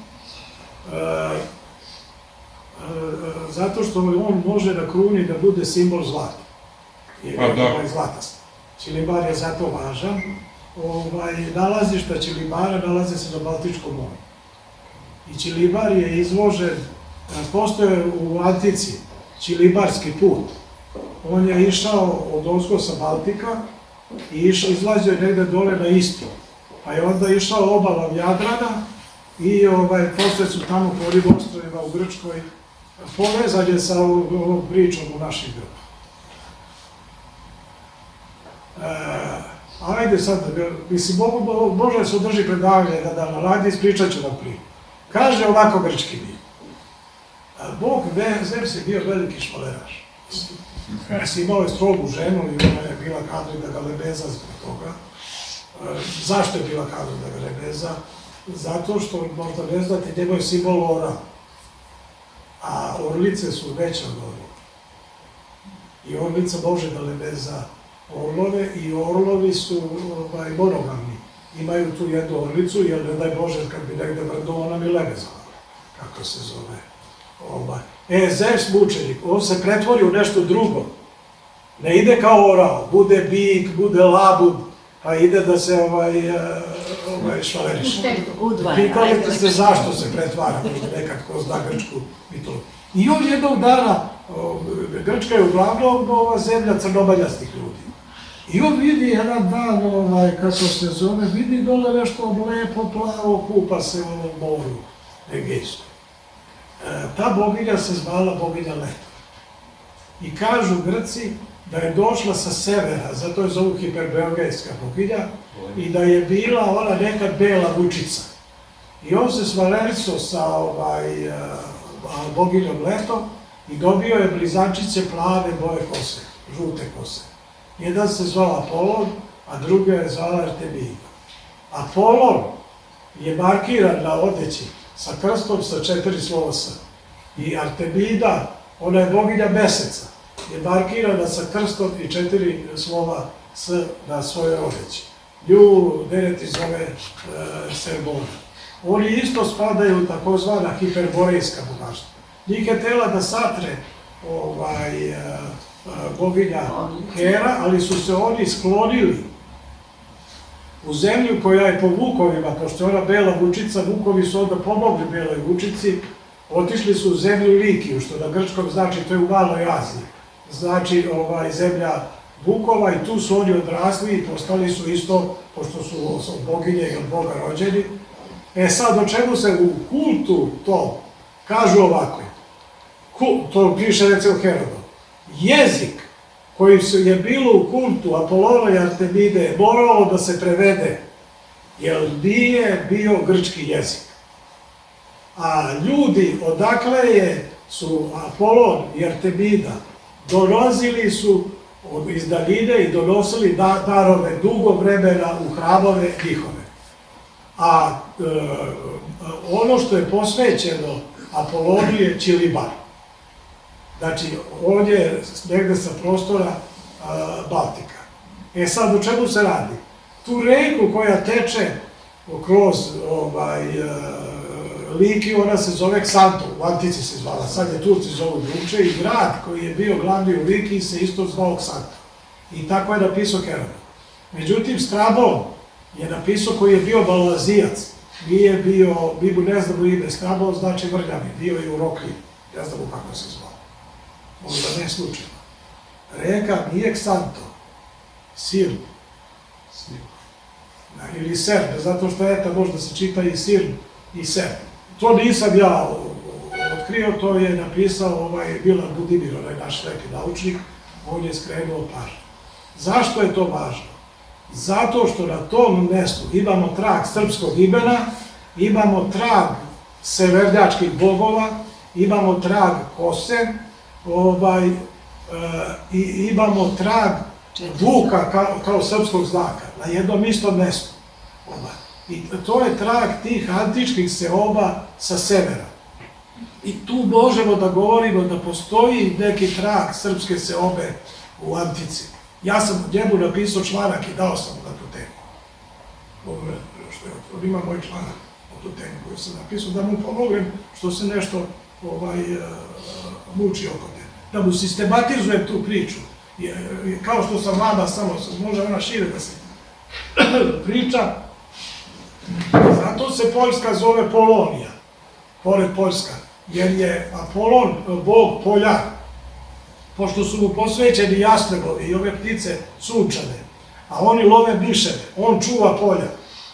zato što on može na kruni da bude simbol zlata. Zlatast. Ćilibar je zato važan. Nalazišta Ćilibara nalaze se na Baltičkom moru. I Ćilibar je izložen, postoje u Antici Ćilibarski put. On je išao od ozgo sa Baltika i izlazio je negde dole na Istru. Pa je onda išao obalom Jadrana i posle su tamo po ovim ostrovima u Grčkoj povezan je sa ovom pričom u našim grbu. Ajde sad, mislim, može se održi predavanje da na radi, ispričat ću vam prije. Kaže ovako grčki mir. Bog Zeus je bio veliki švaleraš. Imao je strogu ženu i ona je bila kadri da ga lebeza zbog toga. Zašto je bila kadri da ga lebeza? Zato što, možda ne znate, njegov je simbol orla. A orlice su veće od orlova. I orlica može da lebeza orlove i orlovi su monogamni. Imaju tu jednu orlicu, jer ne daj Bože, kad bi negde brdo, ona mi lebezala, kako se zove. Zeus mučenik, on se pretvori u nešto drugo. Ne ide kao orao, bude bik, bude labud, pa ide da se švaleriše. Pitajte se zašto se pretvara, možda nekad ko zna grčku mitologiju. I on jednog dana, Grčka je uglavnom zemlja crnobaljastih ljudi. I on vidi jedan dan, kako se zove, vidi dole nešto lepo, plavo, kupa se u ovom moru Egejskom. Ta boginja se zvala boginja Leta. I kažu Grci da je došla sa severa, zato je zovu hiperbeogejska boginja, i da je bila ona nekad bela vučica. I on se svalericao sa boginjom Letom i dobio je blizančice plave boje kose, žute kose. Jedan se zvao Apolon, a druga je zvala Artemida. Apolon je markiran na odeći sa krstom sa 4 slova S. I Artemida, ona je boginja meseca, je markirana sa krstom i 4 slova S na svojoj odeći. Nju Dereti zove Serbona. Oni isto spadaju u takozvana hiperborejska bogaštva. Njih je tela da satre boginja Hera, ali su se oni sklonili u zemlju koja je po vukovima, pošto je ona bela vučica, vukovi su onda pomogli beloj vučici, otišli su u zemlju Likiju, što na grčkom znači, to je u Maloj Aziji, znači zemlja vukova i tu su oni odrasli i postali su isto, pošto su od boginje i od Boga rođeni. Sad, o čemu se u kultu to kažu ovako, to piše recimo Herodot, jezik koji je bilo u kultu Apolona i Artemide je moralo da se prevede, jer nije bio grčki jezik. A ljudi odakle su Apolon i Artemida dolazili su iz daljine i donosili darove dugo vremena u hramove njihove. A ono što je posvećeno Apolonu je Čilibar. Znači, on je negde sa prostora Baltika. Sad, o čemu se radi? Tu reku koja teče kroz Likiju, ona se zove Ksanto, u Antici se zvala, sad je Turci zovu druče, i grad koji je bio glavni u Likiji se isto zvao Ksanto. I tako je napisao Herodot. Međutim, Strabon je napisao koji je bio Balazijac, nije bio, mi mu ne znamo ime, Strabon znači vrljavi, bio je u Rokliji, ne znamo kako se zvao. Možda ne slučajno. Reka nije Ksanto, Sirn. Ili Serb, zato što eta možda se čita i Sirn i Serb. To nisam ja otkrio, to je napisao Milan Budimir, onaj naš neki naučnik, on je skrenuo pažnju. Zašto je to važno? Zato što na tom mestu imamo trag srpskog imena, imamo trag severnjačkih bogova, imamo trag kose, i imamo trag vuka kao srpskog znaka na jednom istom mestu. I to je trag tih antičkih seoba sa severa. I tu možemo da govorimo da postoji neki trag srpske seobe u Antici. Ja sam u njemu napisao članak i dao sam na tu temu. On ima moj članak na tu temu koju sam napisao, da mu pomognem što se nešto muči oko te. Da mu sistematizujem tu priču. Kao što sam vama, samo može ona šire da se priča. Zato se Poljska zove Polonija, pored Poljska, jer je Apolon bog polja. Pošto su mu posvećeni jastrebovi i ove ptice sunčane, a oni love miševe, on čuva polja.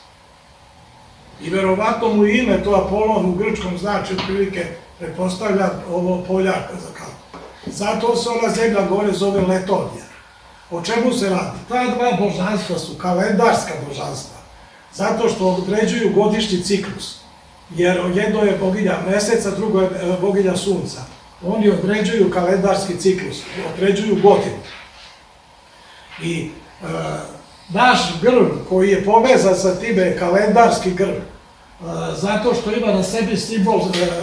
I verovatno mu ime to Apolon u grčkom znači otprilike pretpostavlja ovo poljaka za kao. Zato se ona zemlja gore zove Letonija. O čemu se radi? Ta dva božanstva su kalendarska božanstva, zato što određuju godišnji ciklus. jer jedno je boginja meseca, drugo je boginja sunca. Oni određuju kalendarski ciklus, određuju godinu. I naš grb koji je povezan sa time je kalendarski grb, zato što ima na sebi simbol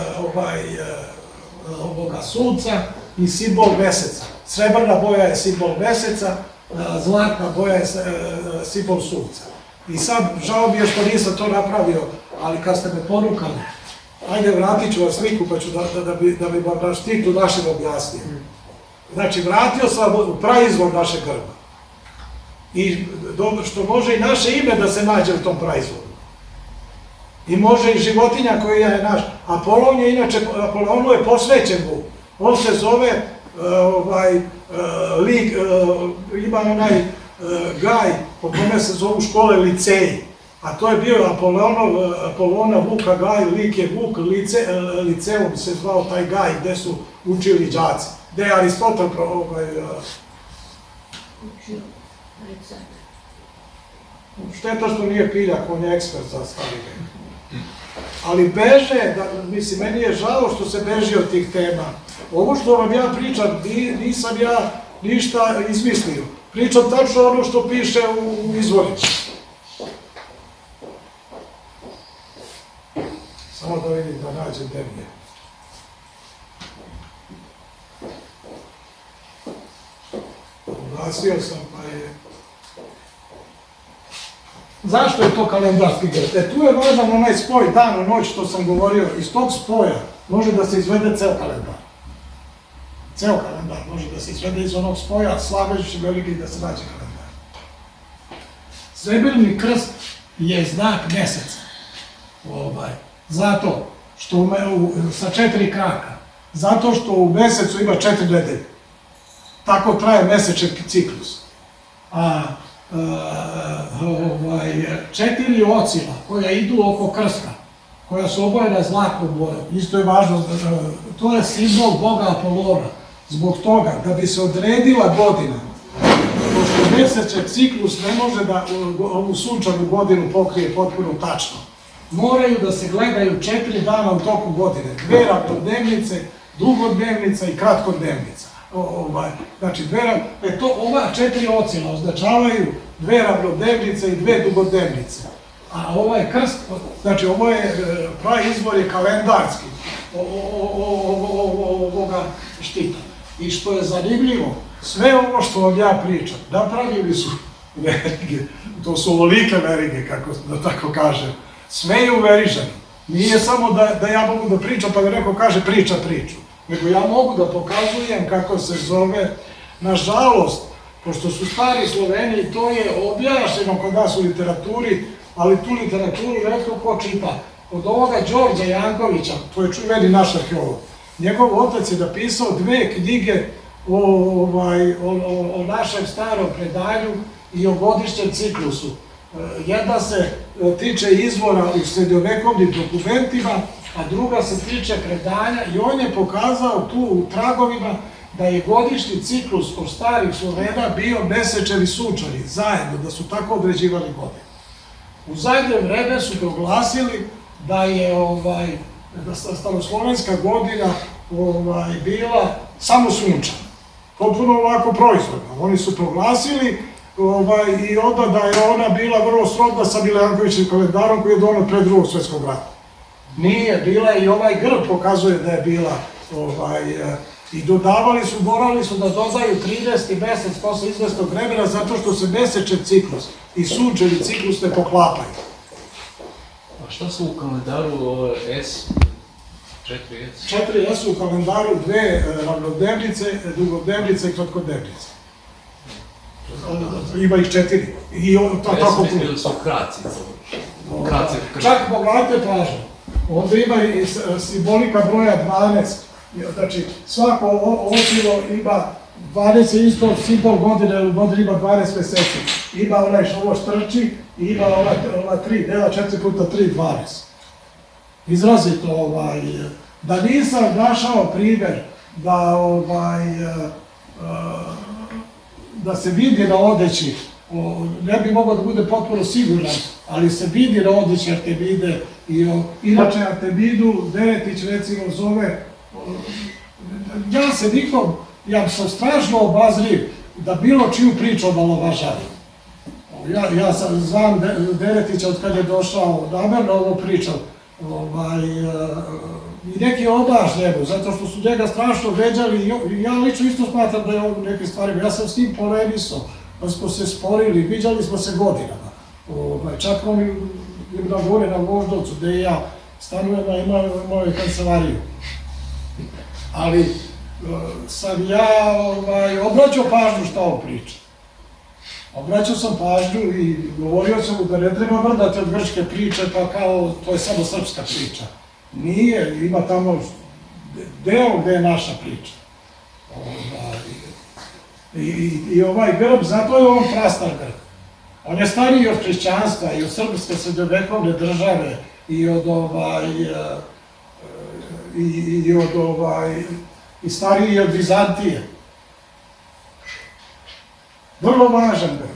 ovoga sunca i simbol meseca. Srebrna boja je simbol meseca, zlatna boja je simbol sunca. I sad, žao mi je što nisam to napravio, ali kad ste me ponukali, ajde, vratit ću vas sliku pa ću da bi vam na štitu našem objasnio. Znači, vratio sam u praizvor našeg grba. I što može i naše ime da se nađe u tom praizvoru. I može i životinja koja je naš. Apolon je inače, Apolonu je posvećen Bog. On se zove, ima onaj gaj po kome se zovu škole liceji. A to je bio Apolona Vuka gaj, lik je Vuk, liceum se zvao taj gaj gde su učili đaci. Gde je Aristotel šteta što nije Piljak, on je ekspert za stari vek. Ali beže, mislim, meni je žao što se beži od tih tema. Ovo što vam ja pričam, nisam ja ništa izmislio. Pričam tačno ono što piše u izvorima. Samo da vidim da nađem gde mi je. Ugasio sam, pa je... Zašto je to kalendarski grb? Tu je važan onaj spoj dana, noć, što sam govorio. Iz tog spoja može da se izvede ceo kalendar. Ceo kalendar može da se izvede iz onog spoja, slaveći veliki da se nađe kalendar. Srebrni krst je znak meseca. Zato što sa 4 kraka. Zato što u mesecu ima 4 nedelje. Tako traje mesečni ciklus. A 4 ocila koja idu oko krsta, koja su obojena zlatnom bojom, isto je važno, to je simbol boga Apolona. Zbog toga, da bi se odredila godina, pošto mesečni ciklus ne može da ovu sunčanu godinu pokrije potpuno tačno, moraju da se gledaju 4 dana u toku godine, 2 ravnodnevnice, dugodnevnica i kratkodnevnica. Znači, ova 4 ocila označavaju 2 ravnodnevnice i 2 dugodnevnice. A ovaj krst, znači ovo je praizvor je kalendarski ovoga štita. I što je zanimljivo, sve ovo što vam ja pričam, napravili su verige, to su ovolike verige, da tako kažem, sve je u Verižanu. Nije samo da ja mogu da pričam pa da neko kaže priča priču, nego ja mogu da pokazujem kako se zove. Nažalost, pošto su stari Sloveni, to je objašnjeno kod nas u literaturi, ali tu literaturu retko ko čita. Od ovoga Đorđa Jankovića, to je čuveni naš arheolog, njegov otac je napisao 2 knjige o našem starom predanju i o godišnjem ciklusu. Jedna se tiče izvora u srednjovekovnim dokumentima, a druga se tiče predanja i on je pokazao tu u tragovima da je godišnji ciklus od starih Slovena bio mesečevi sunčani, zajedno, da su tako određivali godine. U zadnje vreme su proglasili da je staroslovenska godina bila samo sunčana, potpuno ovako proizvodna. Oni su proglasili i onda da je ona bila vrlo srodna sa Milankovićim kalendarom koji je donet pre Drugog svjetskog rata. Nije, bila je i ovaj grb pokazuje da je bila i dodavali su, morali su da dodaju 30. mesec posle izvestog vremena zato što se mesečev ciklus i sunčevi ciklus ne poklapaju. A šta su u kalendaru S? 4S? 4S u kalendaru 2 ravnodnevnice, dugodnevnice i kratkodnevnice. Ima ih 4. Ja sam mislio da su kraci. Čak pogledajte pažnju. Ovdje ima i simbolika broja 12. Znači, svako ocilo ima 12 je isto simbol godine, jer u godini ima 12 meseci. Ima onaj što ovo štrči i ima ova 3, dela 4 puta 3, 12. Izrazito, da nisam našao primjer da se vidi na odeći, ne bi mogao da bude potpuno siguran ali se vidi Rodić Artemide inače Artemidu Deretić recimo zove, ja sam strašno obazriv da bilo čiju priču omalovažavim. Ja sam znam Deretića od kada je došao, namjerno ovo pričam, i neki odaš njemu, zato što su njega strašno vređali i ja lično isto smatram da je on u nekim stvarima, ja sam s njim polemisao, pa smo se sporili, viđali smo se godinama. Čak on je na gore na Voždovcu, gde ja stanujem, a imam moju kancelariju. Ali sam ja obraćao pažnju šta on priča. Obraćao sam pažnju i govorio sam mu da ne treba vrdati od grčke priče, pa kao to je samo srpska priča. Nije, ima tamo deo gde je naša priča. I ovaj grb, zato je on prastar grb. On je stariji od hrišćanstva i od srpske srednjovekovne države i stariji od Vizantije. Vrlo važan grb.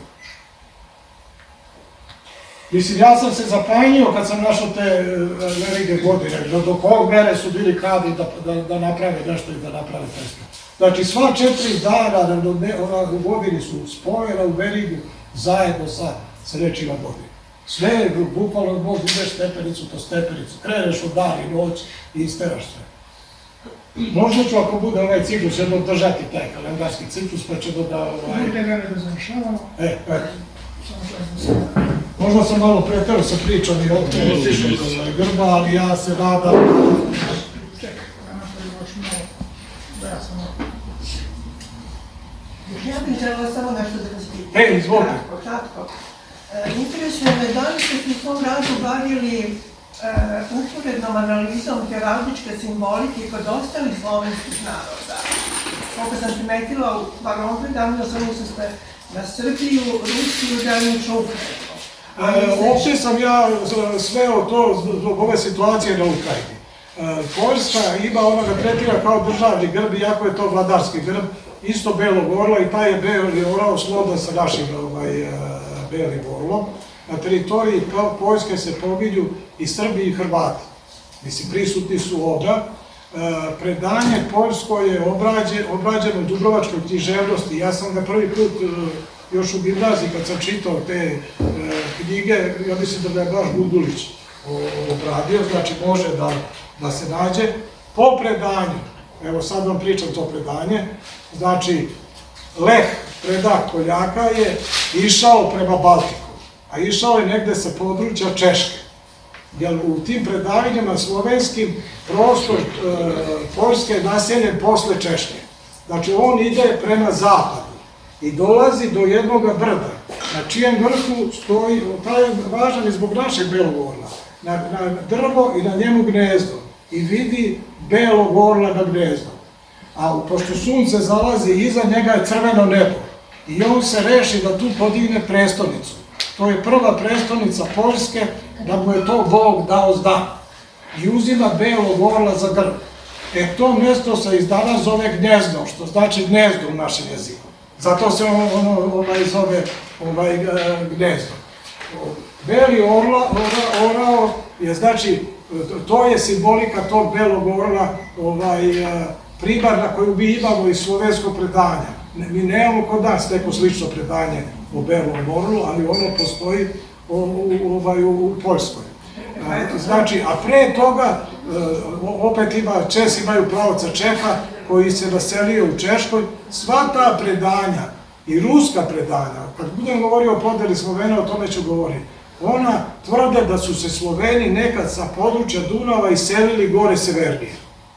Mislim, ja sam se zapanjio kad sam našao te velike godine, do kog mere su bili kadri da naprave nešto i da naprave testo. Znači, sva 4 dana u godini su spojena u verigu zajedno sa rečima godine. Sve je bukvalno, ideš stepenicu po stepenicu, kreneš u dan i noć i isteraš sve. Možda ću, ako bude ovaj ciklus, jedno držati taj kalendarski ciklus, pa ćemo da... Bude vreme da završavamo. Možda sam malo pretero sa pričom i otišao grba, ali ja se nadam... Čekaj, da napravimo još malo, da ja sam ovo. Ja bih želila samo nešto da vas pitam. Izvolite. Kratko. Interesuje me da li ste u svom radu bavili uporednom analizom heraldičke simbolike kod ostalih slovenskih naroda. Koliko sam primetila, bar ovom predavanju, osvrnuli ste na Srbiju, Rusiju, delimično Ukrajinu. Uopšte sam ja sveo to zbog ove situacije na Ukrajini. Poljska ima, ona ga tretira kao državni grb, iako je to vladarski grb, isto Belog orla i taj je Beli orao slodan sa našim Belim orlom. Na teritoriji Poljske se pominju i Srbi i Hrvati. Mislim, prisutni su oba. Predanje poljsko je obrađeno u Dubrovačkoj književnosti. Ja sam ga prvi put još u gimnaziji kad sam čitao te knjige, ja mislim da je baš Gudulić obradio, znači može da se nađe. Po predanju, evo sad vam pričam to predanje, znači Leh, predak Poljaka, je išao prema Baltiku, a išao je negde sa područja Češke. Jer u tim predavanjima slovenskim prostor Poljske je naseljen posle Češke. Znači on ide prema zapadu i dolazi do jednog brda, na čijem vrhu stoji, taj je važan i zbog našeg Belog orla, na drvo i na njemu gnezdo. I vidi Belog orla na gnezdo. A pošto sunce zalazi, iza njega je crveno nebo. I on se reši da tu podigne prestonicu. To je prva prestolnica Poljske, da mu je to Bog dao zdan. I uzima Belog orla za grb. To mesto se iz dana zove Gnezdo, što znači gnezdo u našem jeziku. Zato se ono zove Gnezdo. Beli orao je, znači, to je simbolika tog Belog orla, primarna koju mi imamo iz slovenskog predanja. Mi nemamo kod nas neko slično predanje o Belom orlu, ali ono postoji u Poljskoj. Znači, a pre toga, opet Česi imaju pravca Čeha koji se naselio u Češkoj, sva ta predanja i ruska predanja, kad budem govorio o podeli Slovena, o tome ću govoriti, ona tvrde da su se Sloveni nekad sa područja Dunava iselili gore severnije.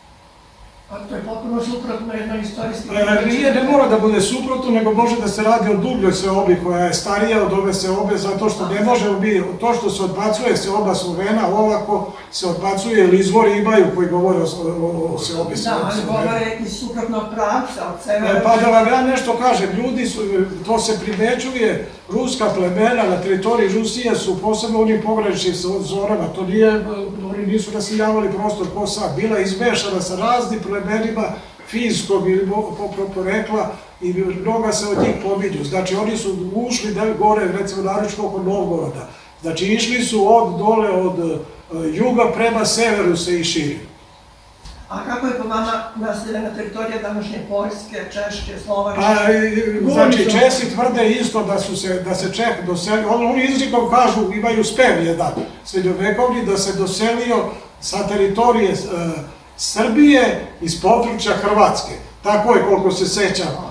A to je potpuno suprotno jednoj istorijskoj... Nije, ne mora da bude suprotno, nego može da se radi o dubljoj seobi koja je starija od ove seobe, zato što ne može biti, to što se odbacuje seoba Slovena, ovako se odbacuje, ili izvori imaju koji govore o seobi Slovena. Da, ali govore iz suprotnog pravca, od severa... Pa da vam ja nešto kažem, ljudi su, to se primećuje, ruska plemena na teritoriji Rusije su posebno u onim pograničnim zonama, to nije, oni nisu nasiljavali prostor ko sad, bila izmešana sa raznim plemenima finskog ili porekla i mnoga se od njih pominju. Znači oni su ušli gore, recimo naročito oko Novgoroda, Znači išli su od dole, od juga prema severu se i širi. A kako je po vama naseljena teritorija današnje Poljske, Češke, Slovačke? Znači Česi tvrde isto da se Čeh doselio, oni izrijekom kažu, imaju spev jedan srednjovekovni, da se doselio sa teritorije Srbije iz područja Hrvatske. Tako je koliko se sećam